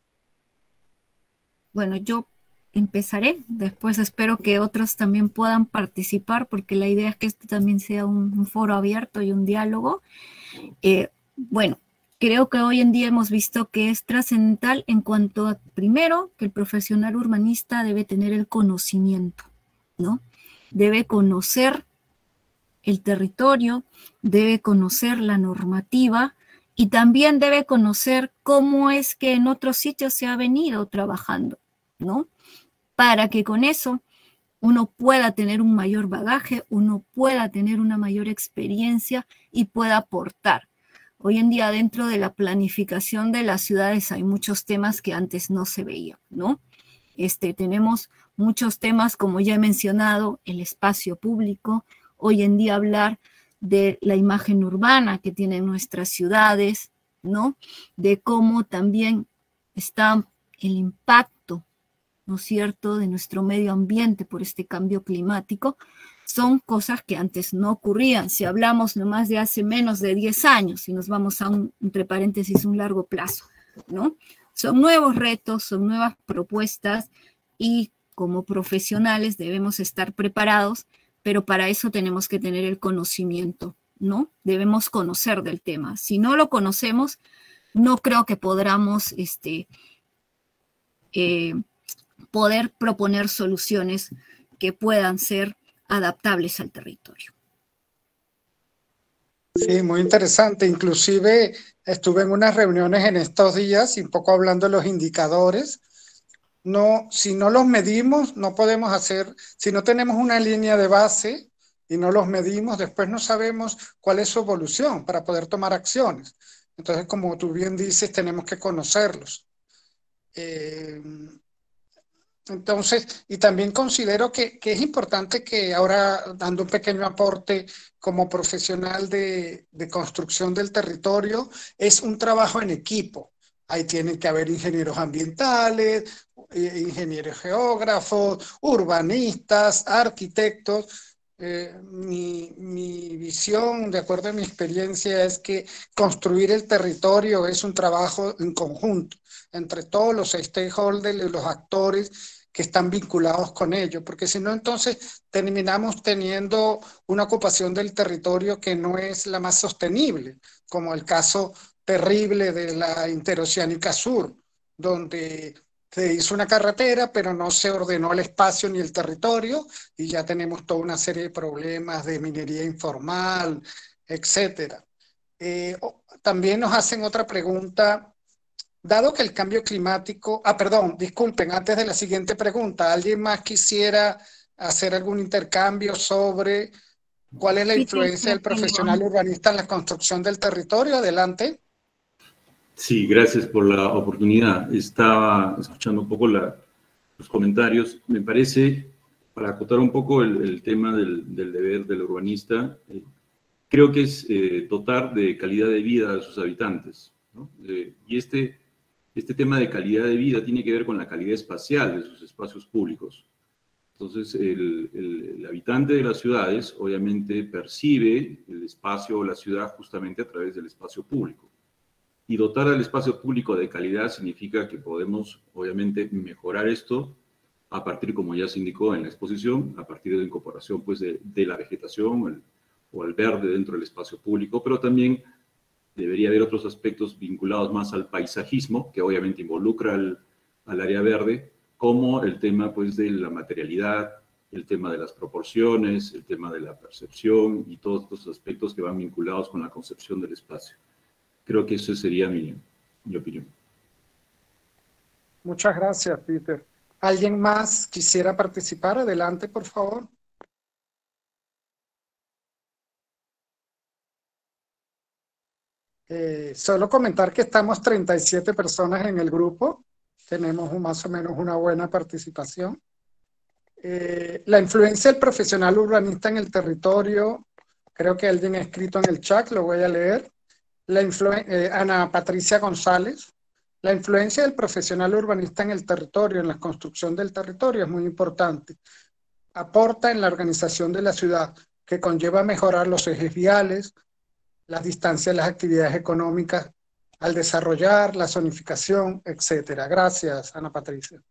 Bueno, yo empezaré, después espero que otros también puedan participar, porque la idea es que esto también sea un, un foro abierto y un diálogo. Eh, bueno, creo que hoy en día hemos visto que es trascendental en cuanto a, primero, que el profesional urbanista debe tener el conocimiento, ¿no? Debe conocer el territorio, debe conocer la normativa y también debe conocer cómo es que en otros sitios se ha venido trabajando, ¿no? Para que con eso uno pueda tener un mayor bagaje, uno pueda tener una mayor experiencia y pueda aportar. Hoy en día dentro de la planificación de las ciudades hay muchos temas que antes no se veían, ¿no? Este, tenemos muchos temas, como ya he mencionado, el espacio público. Hoy en día hablar de la imagen urbana que tienen nuestras ciudades, ¿no? De cómo también está el impacto, ¿no es cierto?, de nuestro medio ambiente por este cambio climático, son cosas que antes no ocurrían. Si hablamos nomás de hace menos de diez años, si nos vamos a un, entre paréntesis, un largo plazo, ¿no? Son nuevos retos, son nuevas propuestas y como profesionales debemos estar preparados, pero para eso tenemos que tener el conocimiento, ¿no? Debemos conocer del tema. Si no lo conocemos, no creo que podamos este, eh, poder proponer soluciones que puedan ser adaptables al territorio. Sí, muy interesante. Inclusive estuve en unas reuniones en estos días y un poco hablando de los indicadores. No, si no los medimos, no podemos hacer, si no tenemos una línea de base y no los medimos, después no sabemos cuál es su evolución para poder tomar acciones. Entonces, como tú bien dices, tenemos que conocerlos. Eh, entonces, y también considero que, que es importante que ahora, dando un pequeño aporte como profesional de, de construcción del territorio, es un trabajo en equipo. Ahí tienen que haber ingenieros ambientales, ingenieros geógrafos, urbanistas, arquitectos. Eh, mi, mi visión, de acuerdo a mi experiencia, es que construir el territorio es un trabajo en conjunto entre todos los stakeholders y los actores que están vinculados con ello, porque si no, entonces terminamos teniendo una ocupación del territorio que no es la más sostenible, como el caso terrible de la Interoceánica Sur, donde se hizo una carretera, pero no se ordenó el espacio ni el territorio, y ya tenemos toda una serie de problemas de minería informal, etcétera. Eh, también nos hacen otra pregunta. Dado que el cambio climático, ah, perdón, disculpen, antes de la siguiente pregunta, ¿alguien más quisiera hacer algún intercambio sobre cuál es la Sí, influencia sí, del profesional urbanista en la construcción del territorio? Adelante. Sí, gracias por la oportunidad. Estaba escuchando un poco la, los comentarios. Me parece, para acotar un poco el, el tema del, del deber del urbanista, eh, creo que es eh, dotar de calidad de vida a sus habitantes, ¿no? Eh, y este... Este tema de calidad de vida tiene que ver con la calidad espacial de sus espacios públicos. Entonces, el, el, el habitante de las ciudades obviamente percibe el espacio o la ciudad justamente a través del espacio público. Y dotar al espacio público de calidad significa que podemos obviamente mejorar esto a partir, como ya se indicó en la exposición, a partir de la incorporación pues, de, de la vegetación el, o el verde dentro del espacio público, pero también debería haber otros aspectos vinculados más al paisajismo, que obviamente involucra al, al área verde, como el tema pues, de la materialidad, el tema de las proporciones, el tema de la percepción y todos estos aspectos que van vinculados con la concepción del espacio. Creo que esa sería mi, mi opinión. Muchas gracias, Peter. ¿Alguien más quisiera participar? Adelante, por favor. Eh, solo comentar que estamos treinta y siete personas en el grupo. Tenemos más o menos una buena participación. Eh, la influencia del profesional urbanista en el territorio, creo que alguien ha escrito en el chat, lo voy a leer. La eh, Ana Patricia González. La influencia del profesional urbanista en el territorio, en la construcción del territorio, es muy importante. Aporta en la organización de la ciudad, que conlleva mejorar los ejes viales, las distancias, las actividades económicas, al desarrollar la zonificación, etcétera. Gracias, Ana Patricia.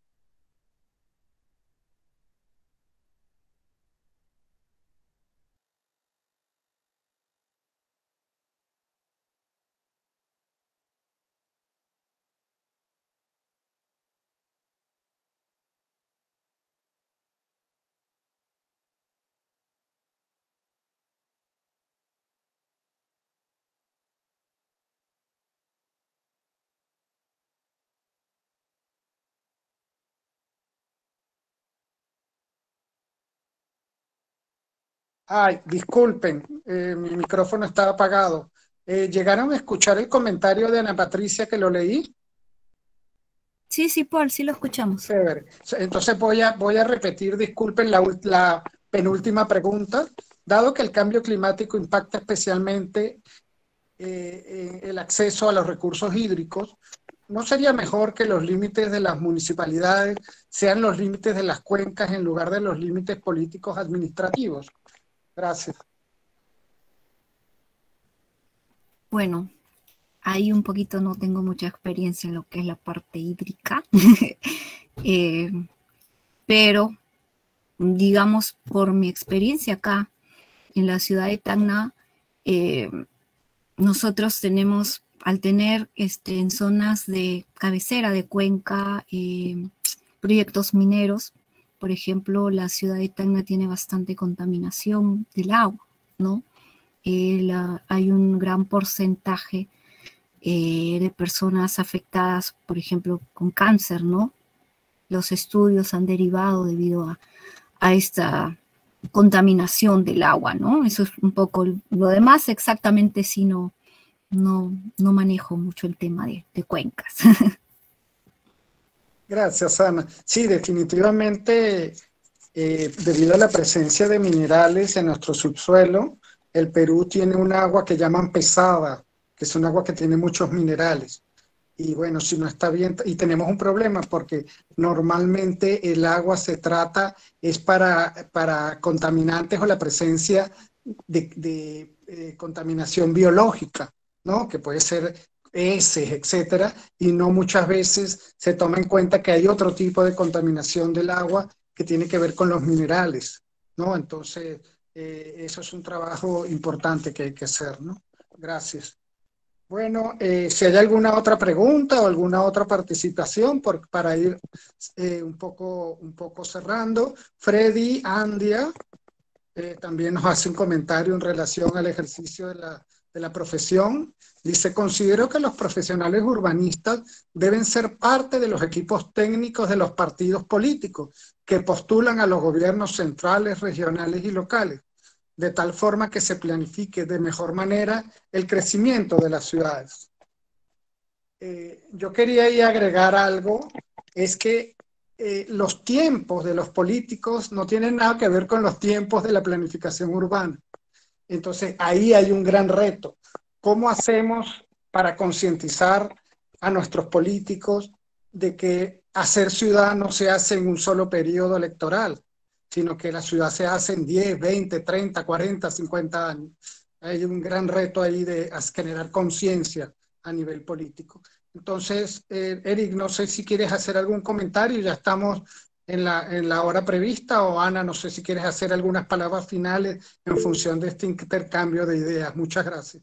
Ay, disculpen, eh, mi micrófono estaba apagado. Eh, ¿llegaron a escuchar el comentario de Ana Patricia que lo leí? Sí, sí, Paul, sí lo escuchamos. Chévere. Entonces voy a, voy a repetir, disculpen, la, la penúltima pregunta. Dado que el cambio climático impacta especialmente eh, el acceso a los recursos hídricos, ¿no sería mejor que los límites de las municipalidades sean los límites de las cuencas en lugar de los límites políticos administrativos? Gracias. Bueno, ahí un poquito no tengo mucha experiencia en lo que es la parte hídrica, eh, pero digamos por mi experiencia acá en la ciudad de Tacna, eh, nosotros tenemos, al tener este, en zonas de cabecera de cuenca, eh, proyectos mineros, por ejemplo, la ciudad de Tacna tiene bastante contaminación del agua, ¿no? Eh, la, hay un gran porcentaje eh, de personas afectadas, por ejemplo, con cáncer, ¿no? Los estudios han derivado debido a, a esta contaminación del agua, ¿no? Eso es un poco lo demás, exactamente sí no, no, no manejo mucho el tema de, de cuencas. Gracias, Ana. Sí, definitivamente, eh, debido a la presencia de minerales en nuestro subsuelo, el Perú tiene un agua que llaman pesada, que es un agua que tiene muchos minerales. Y bueno, si no está bien, y tenemos un problema porque normalmente el agua se trata, es para, para contaminantes o la presencia de, de eh, contaminación biológica, ¿no? Que puede ser heces, etcétera, y no muchas veces se toma en cuenta que hay otro tipo de contaminación del agua que tiene que ver con los minerales, ¿no? Entonces, eh, eso es un trabajo importante que hay que hacer, ¿no? Gracias. Bueno, eh, si hay alguna otra pregunta o alguna otra participación por, para ir eh, un, poco, un poco cerrando. Freddy Andia eh, también nos hace un comentario en relación al ejercicio de la, de la profesión. Dice, considero que los profesionales urbanistas deben ser parte de los equipos técnicos de los partidos políticos que postulan a los gobiernos centrales, regionales y locales, de tal forma que se planifique de mejor manera el crecimiento de las ciudades. Eh, yo quería ahí agregar algo, es que eh, los tiempos de los políticos no tienen nada que ver con los tiempos de la planificación urbana. Entonces, ahí hay un gran reto. ¿Cómo hacemos para concientizar a nuestros políticos de que hacer ciudad no se hace en un solo periodo electoral, sino que la ciudad se hace en diez, veinte, treinta, cuarenta, cincuenta años? Hay un gran reto ahí de generar conciencia a nivel político. Entonces, eh, Eric, no sé si quieres hacer algún comentario, ya estamos en la, en la hora prevista, o Ana, no sé si quieres hacer algunas palabras finales en función de este intercambio de ideas. Muchas gracias.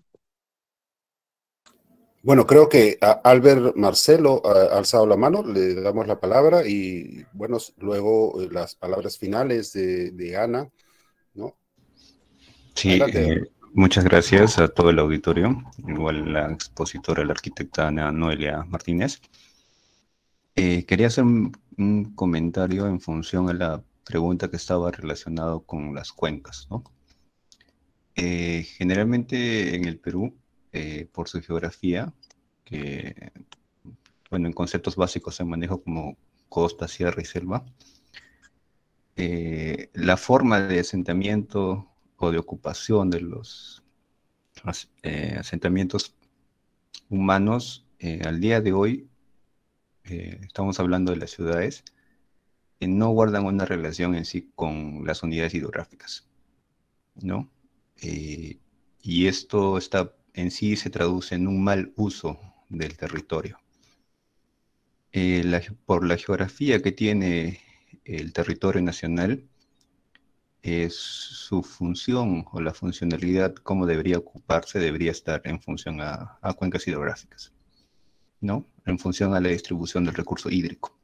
Bueno, creo que a Albert Marcelo ha alzado la mano, le damos la palabra y, bueno, luego eh, las palabras finales de, de Ana, ¿no? Sí, eh, muchas gracias a todo el auditorio, igual la expositora, la arquitecta Ana Noelia Martínez. Eh, quería hacer un, un comentario en función a la pregunta que estaba relacionado con las cuencas, ¿no? Eh, generalmente en el Perú, Eh, por su geografía, que, bueno, en conceptos básicos se maneja como costa, sierra y selva, eh, la forma de asentamiento o de ocupación de los eh, asentamientos humanos eh, al día de hoy, eh, estamos hablando de las ciudades, eh, no guardan una relación en sí con las unidades hidrográficas, ¿no? Eh, y esto está, en sí se traduce en un mal uso del territorio. Eh, la, por la geografía que tiene el territorio nacional, eh, su función o la funcionalidad, cómo debería ocuparse, debería estar en función a, a cuencas hidrográficas, ¿no? En función a la distribución del recurso hídrico.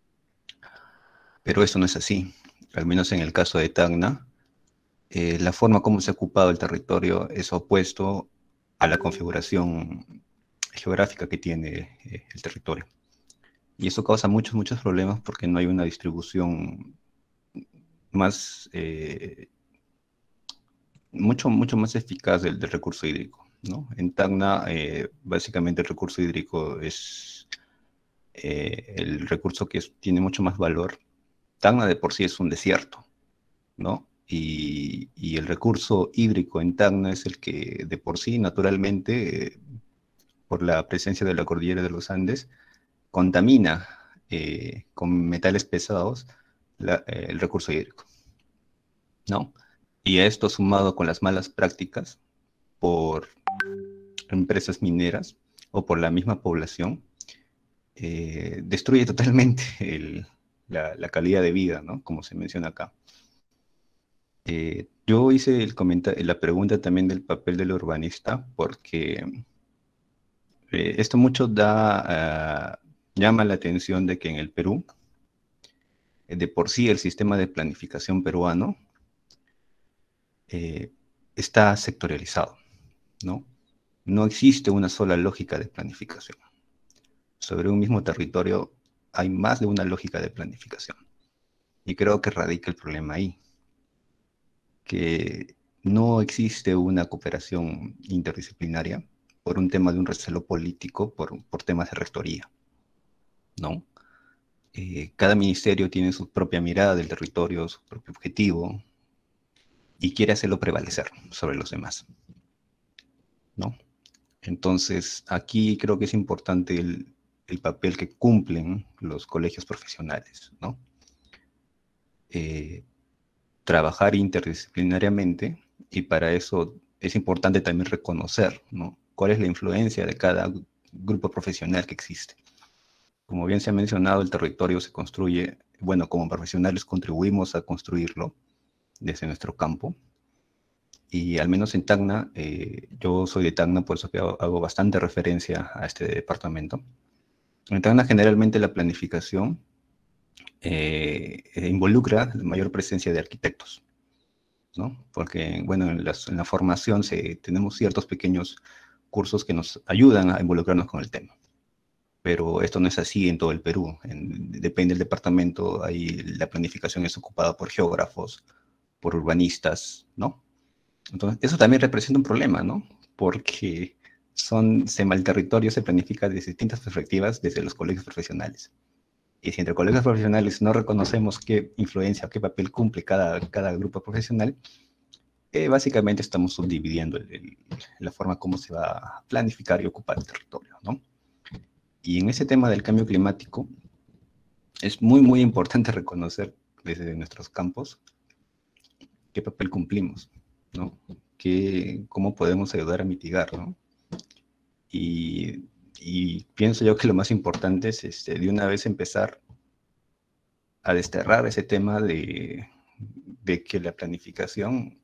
Pero eso no es así, al menos en el caso de Tacna. Eh, la forma como se ha ocupado el territorio es opuesto a la configuración geográfica que tiene eh, el territorio. Y eso causa muchos, muchos problemas porque no hay una distribución más, eh, mucho, mucho más eficaz del, del recurso hídrico, ¿no? En Tacna, eh, básicamente el recurso hídrico es eh, el recurso que es, tiene mucho más valor. Tacna de por sí es un desierto, ¿no? Y, y el recurso hídrico en Tacna es el que de por sí, naturalmente, eh, por la presencia de la cordillera de los Andes, contamina eh, con metales pesados la, eh, el recurso hídrico, ¿no? Y esto sumado con las malas prácticas por empresas mineras o por la misma población, eh, destruye totalmente el, la, la calidad de vida, ¿no? Como se menciona acá. Eh, yo hice el la pregunta también del papel del urbanista porque eh, esto mucho da, uh, llama la atención de que en el Perú, de por sí el sistema de planificación peruano eh, está sectorializado, ¿no? No existe una sola lógica de planificación. Sobre un mismo territorio hay más de una lógica de planificación. Y creo que radica el problema ahí, que no existe una cooperación interdisciplinaria por un tema de un recelo político, por, por temas de rectoría, ¿no? Eh, cada ministerio tiene su propia mirada del territorio, su propio objetivo, y quiere hacerlo prevalecer sobre los demás, ¿no? Entonces, aquí creo que es importante el, el papel que cumplen los colegios profesionales, ¿no? Eh, trabajar interdisciplinariamente, y para eso es importante también reconocer, ¿no?, cuál es la influencia de cada grupo profesional que existe. Como bien se ha mencionado, el territorio se construye, bueno, como profesionales contribuimos a construirlo desde nuestro campo, y al menos en Tacna, eh, yo soy de Tacna, por eso hago, hago bastante referencia a este departamento. En Tacna generalmente la planificación eh, involucra la mayor presencia de arquitectos, ¿no? Porque, bueno, en, las, en la formación se, tenemos ciertos pequeños cursos que nos ayudan a involucrarnos con el tema. Pero esto no es así en todo el Perú. En, depende del departamento, ahí la planificación es ocupada por geógrafos, por urbanistas, ¿no? Entonces, eso también representa un problema, ¿no? Porque son, se, el territorio se planifica desde distintas perspectivas desde los colegios profesionales. Y si entre colegios profesionales no reconocemos qué influencia o qué papel cumple cada, cada grupo profesional, eh, básicamente estamos subdividiendo el, el, la forma como se va a planificar y ocupar el territorio, ¿no? Y en ese tema del cambio climático, es muy, muy importante reconocer desde nuestros campos qué papel cumplimos, ¿no? Que, cómo podemos ayudar a mitigar, ¿no? Y, y pienso yo que lo más importante es este, de una vez empezar a desterrar ese tema de, de que la planificación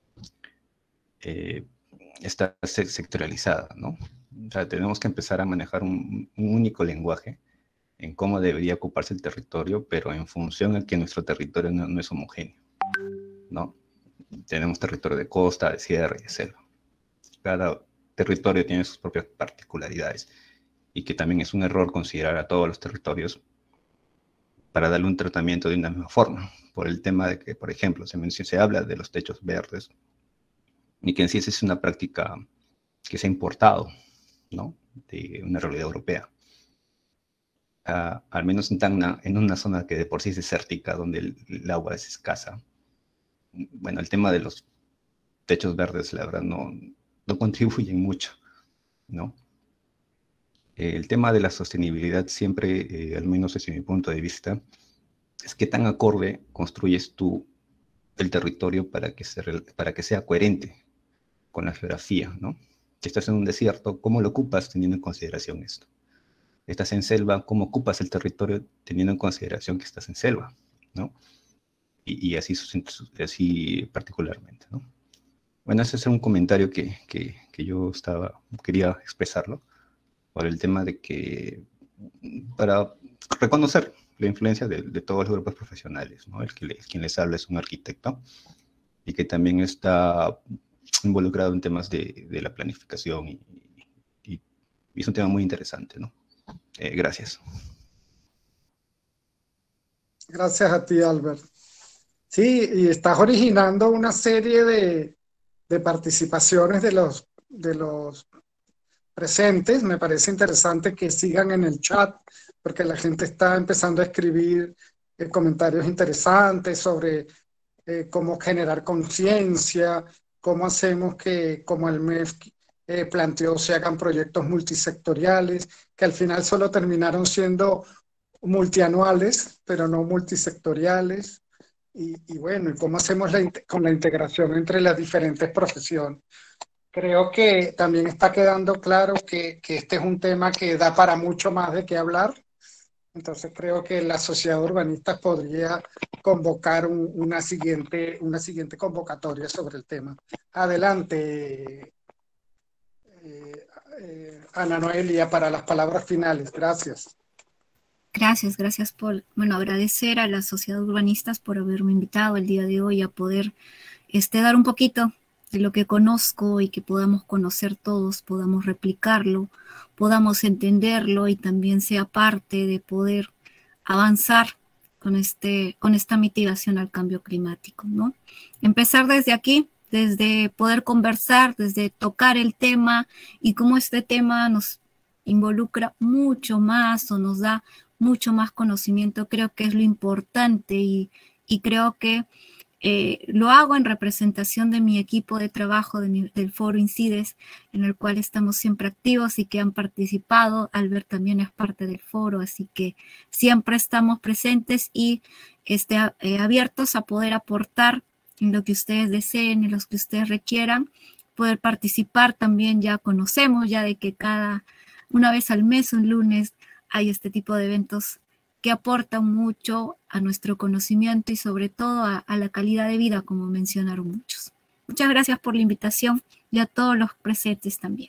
eh, está sectorializada, ¿no? O sea, tenemos que empezar a manejar un, un único lenguaje en cómo debería ocuparse el territorio, pero en función a que nuestro territorio no, no es homogéneo, ¿no? Tenemos territorio de costa, de sierra y de selva. Cada territorio tiene sus propias particularidades y que también es un error considerar a todos los territorios para darle un tratamiento de una misma forma, por el tema de que, por ejemplo, se, menciona, se habla de los techos verdes y que en sí esa es una práctica que se ha importado, ¿no?, de una realidad europea. uh, al menos en, tan, en una zona que de por sí es desértica, donde el, el agua es escasa. Bueno, el tema de los techos verdes, la verdad, no, no contribuyen mucho, ¿no? Eh, el tema de la sostenibilidad siempre, eh, al menos desde mi punto de vista, es qué tan acorde construyes tú el territorio para que, se, para que sea coherente con la geografía, ¿no? Si estás en un desierto, ¿cómo lo ocupas teniendo en consideración esto? Estás en selva, ¿cómo ocupas el territorio teniendo en consideración que estás en selva, ¿no? Y, y así, así particularmente, ¿no? Bueno, ese es un comentario que, que, que yo estaba, quería expresarlo, por el tema de que, para reconocer la influencia de, de todos los grupos profesionales, ¿no? El que le, quien les habla es un arquitecto y que también está involucrado en temas de, de la planificación y, y, y es un tema muy interesante, ¿no? Eh, gracias. Gracias a ti, Albert. Sí, y estás originando una serie de, de participaciones de los, de los presentes. Me parece interesante que sigan en el chat, porque la gente está empezando a escribir eh, comentarios interesantes sobre eh, cómo generar conciencia, cómo hacemos que, como el M E F eh, planteó, se hagan proyectos multisectoriales, que al final solo terminaron siendo multianuales, pero no multisectoriales. Y, y bueno, y cómo hacemos la, con la integración entre las diferentes profesiones. Creo que también está quedando claro que, que este es un tema que da para mucho más de qué hablar. Entonces creo que la Sociedad de Urbanistas podría convocar un, una, siguiente, una siguiente convocatoria sobre el tema. Adelante, eh, eh, Ana Noelia, para las palabras finales. Gracias. Gracias, gracias por, bueno, agradecer a la Sociedad de Urbanistas por haberme invitado el día de hoy a poder este, dar un poquito de lo que conozco y que podamos conocer todos, podamos replicarlo, podamos entenderlo y también sea parte de poder avanzar con, este, con esta mitigación al cambio climático, ¿no? Empezar desde aquí, desde poder conversar, desde tocar el tema y cómo este tema nos involucra mucho más o nos da mucho más conocimiento, creo que es lo importante y, y creo que eh, lo hago en representación de mi equipo de trabajo de mi, del Foro INCIDES, en el cual estamos siempre activos y que han participado. Albert también es parte del foro, así que siempre estamos presentes y este, eh, abiertos a poder aportar en lo que ustedes deseen, en lo que ustedes requieran, poder participar también. Ya conocemos ya de que cada una vez al mes, un lunes, hay este tipo de eventos que aportan mucho a nuestro conocimiento y sobre todo a, a la calidad de vida, como mencionaron muchos. Muchas gracias por la invitación y a todos los presentes también.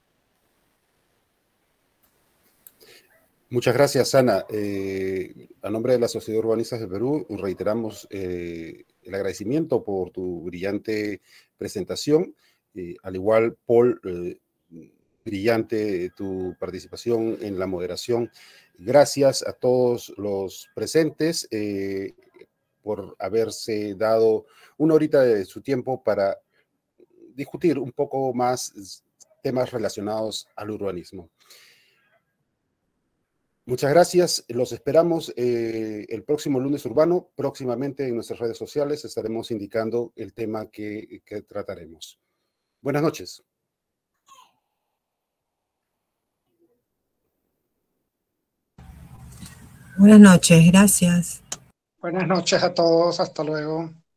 Muchas gracias, Ana. Eh, a nombre de la Sociedad de Urbanistas de Perú, reiteramos eh, el agradecimiento por tu brillante presentación. Eh, al igual, Paul, eh, brillante tu participación en la moderación. Gracias a todos los presentes eh, por haberse dado una horita de su tiempo para discutir un poco más temas relacionados al urbanismo. Muchas gracias. Los esperamos eh, el próximo lunes urbano. Próximamente en nuestras redes sociales estaremos indicando el tema que, que trataremos. Buenas noches. Buenas noches, gracias. Buenas noches a todos, hasta luego.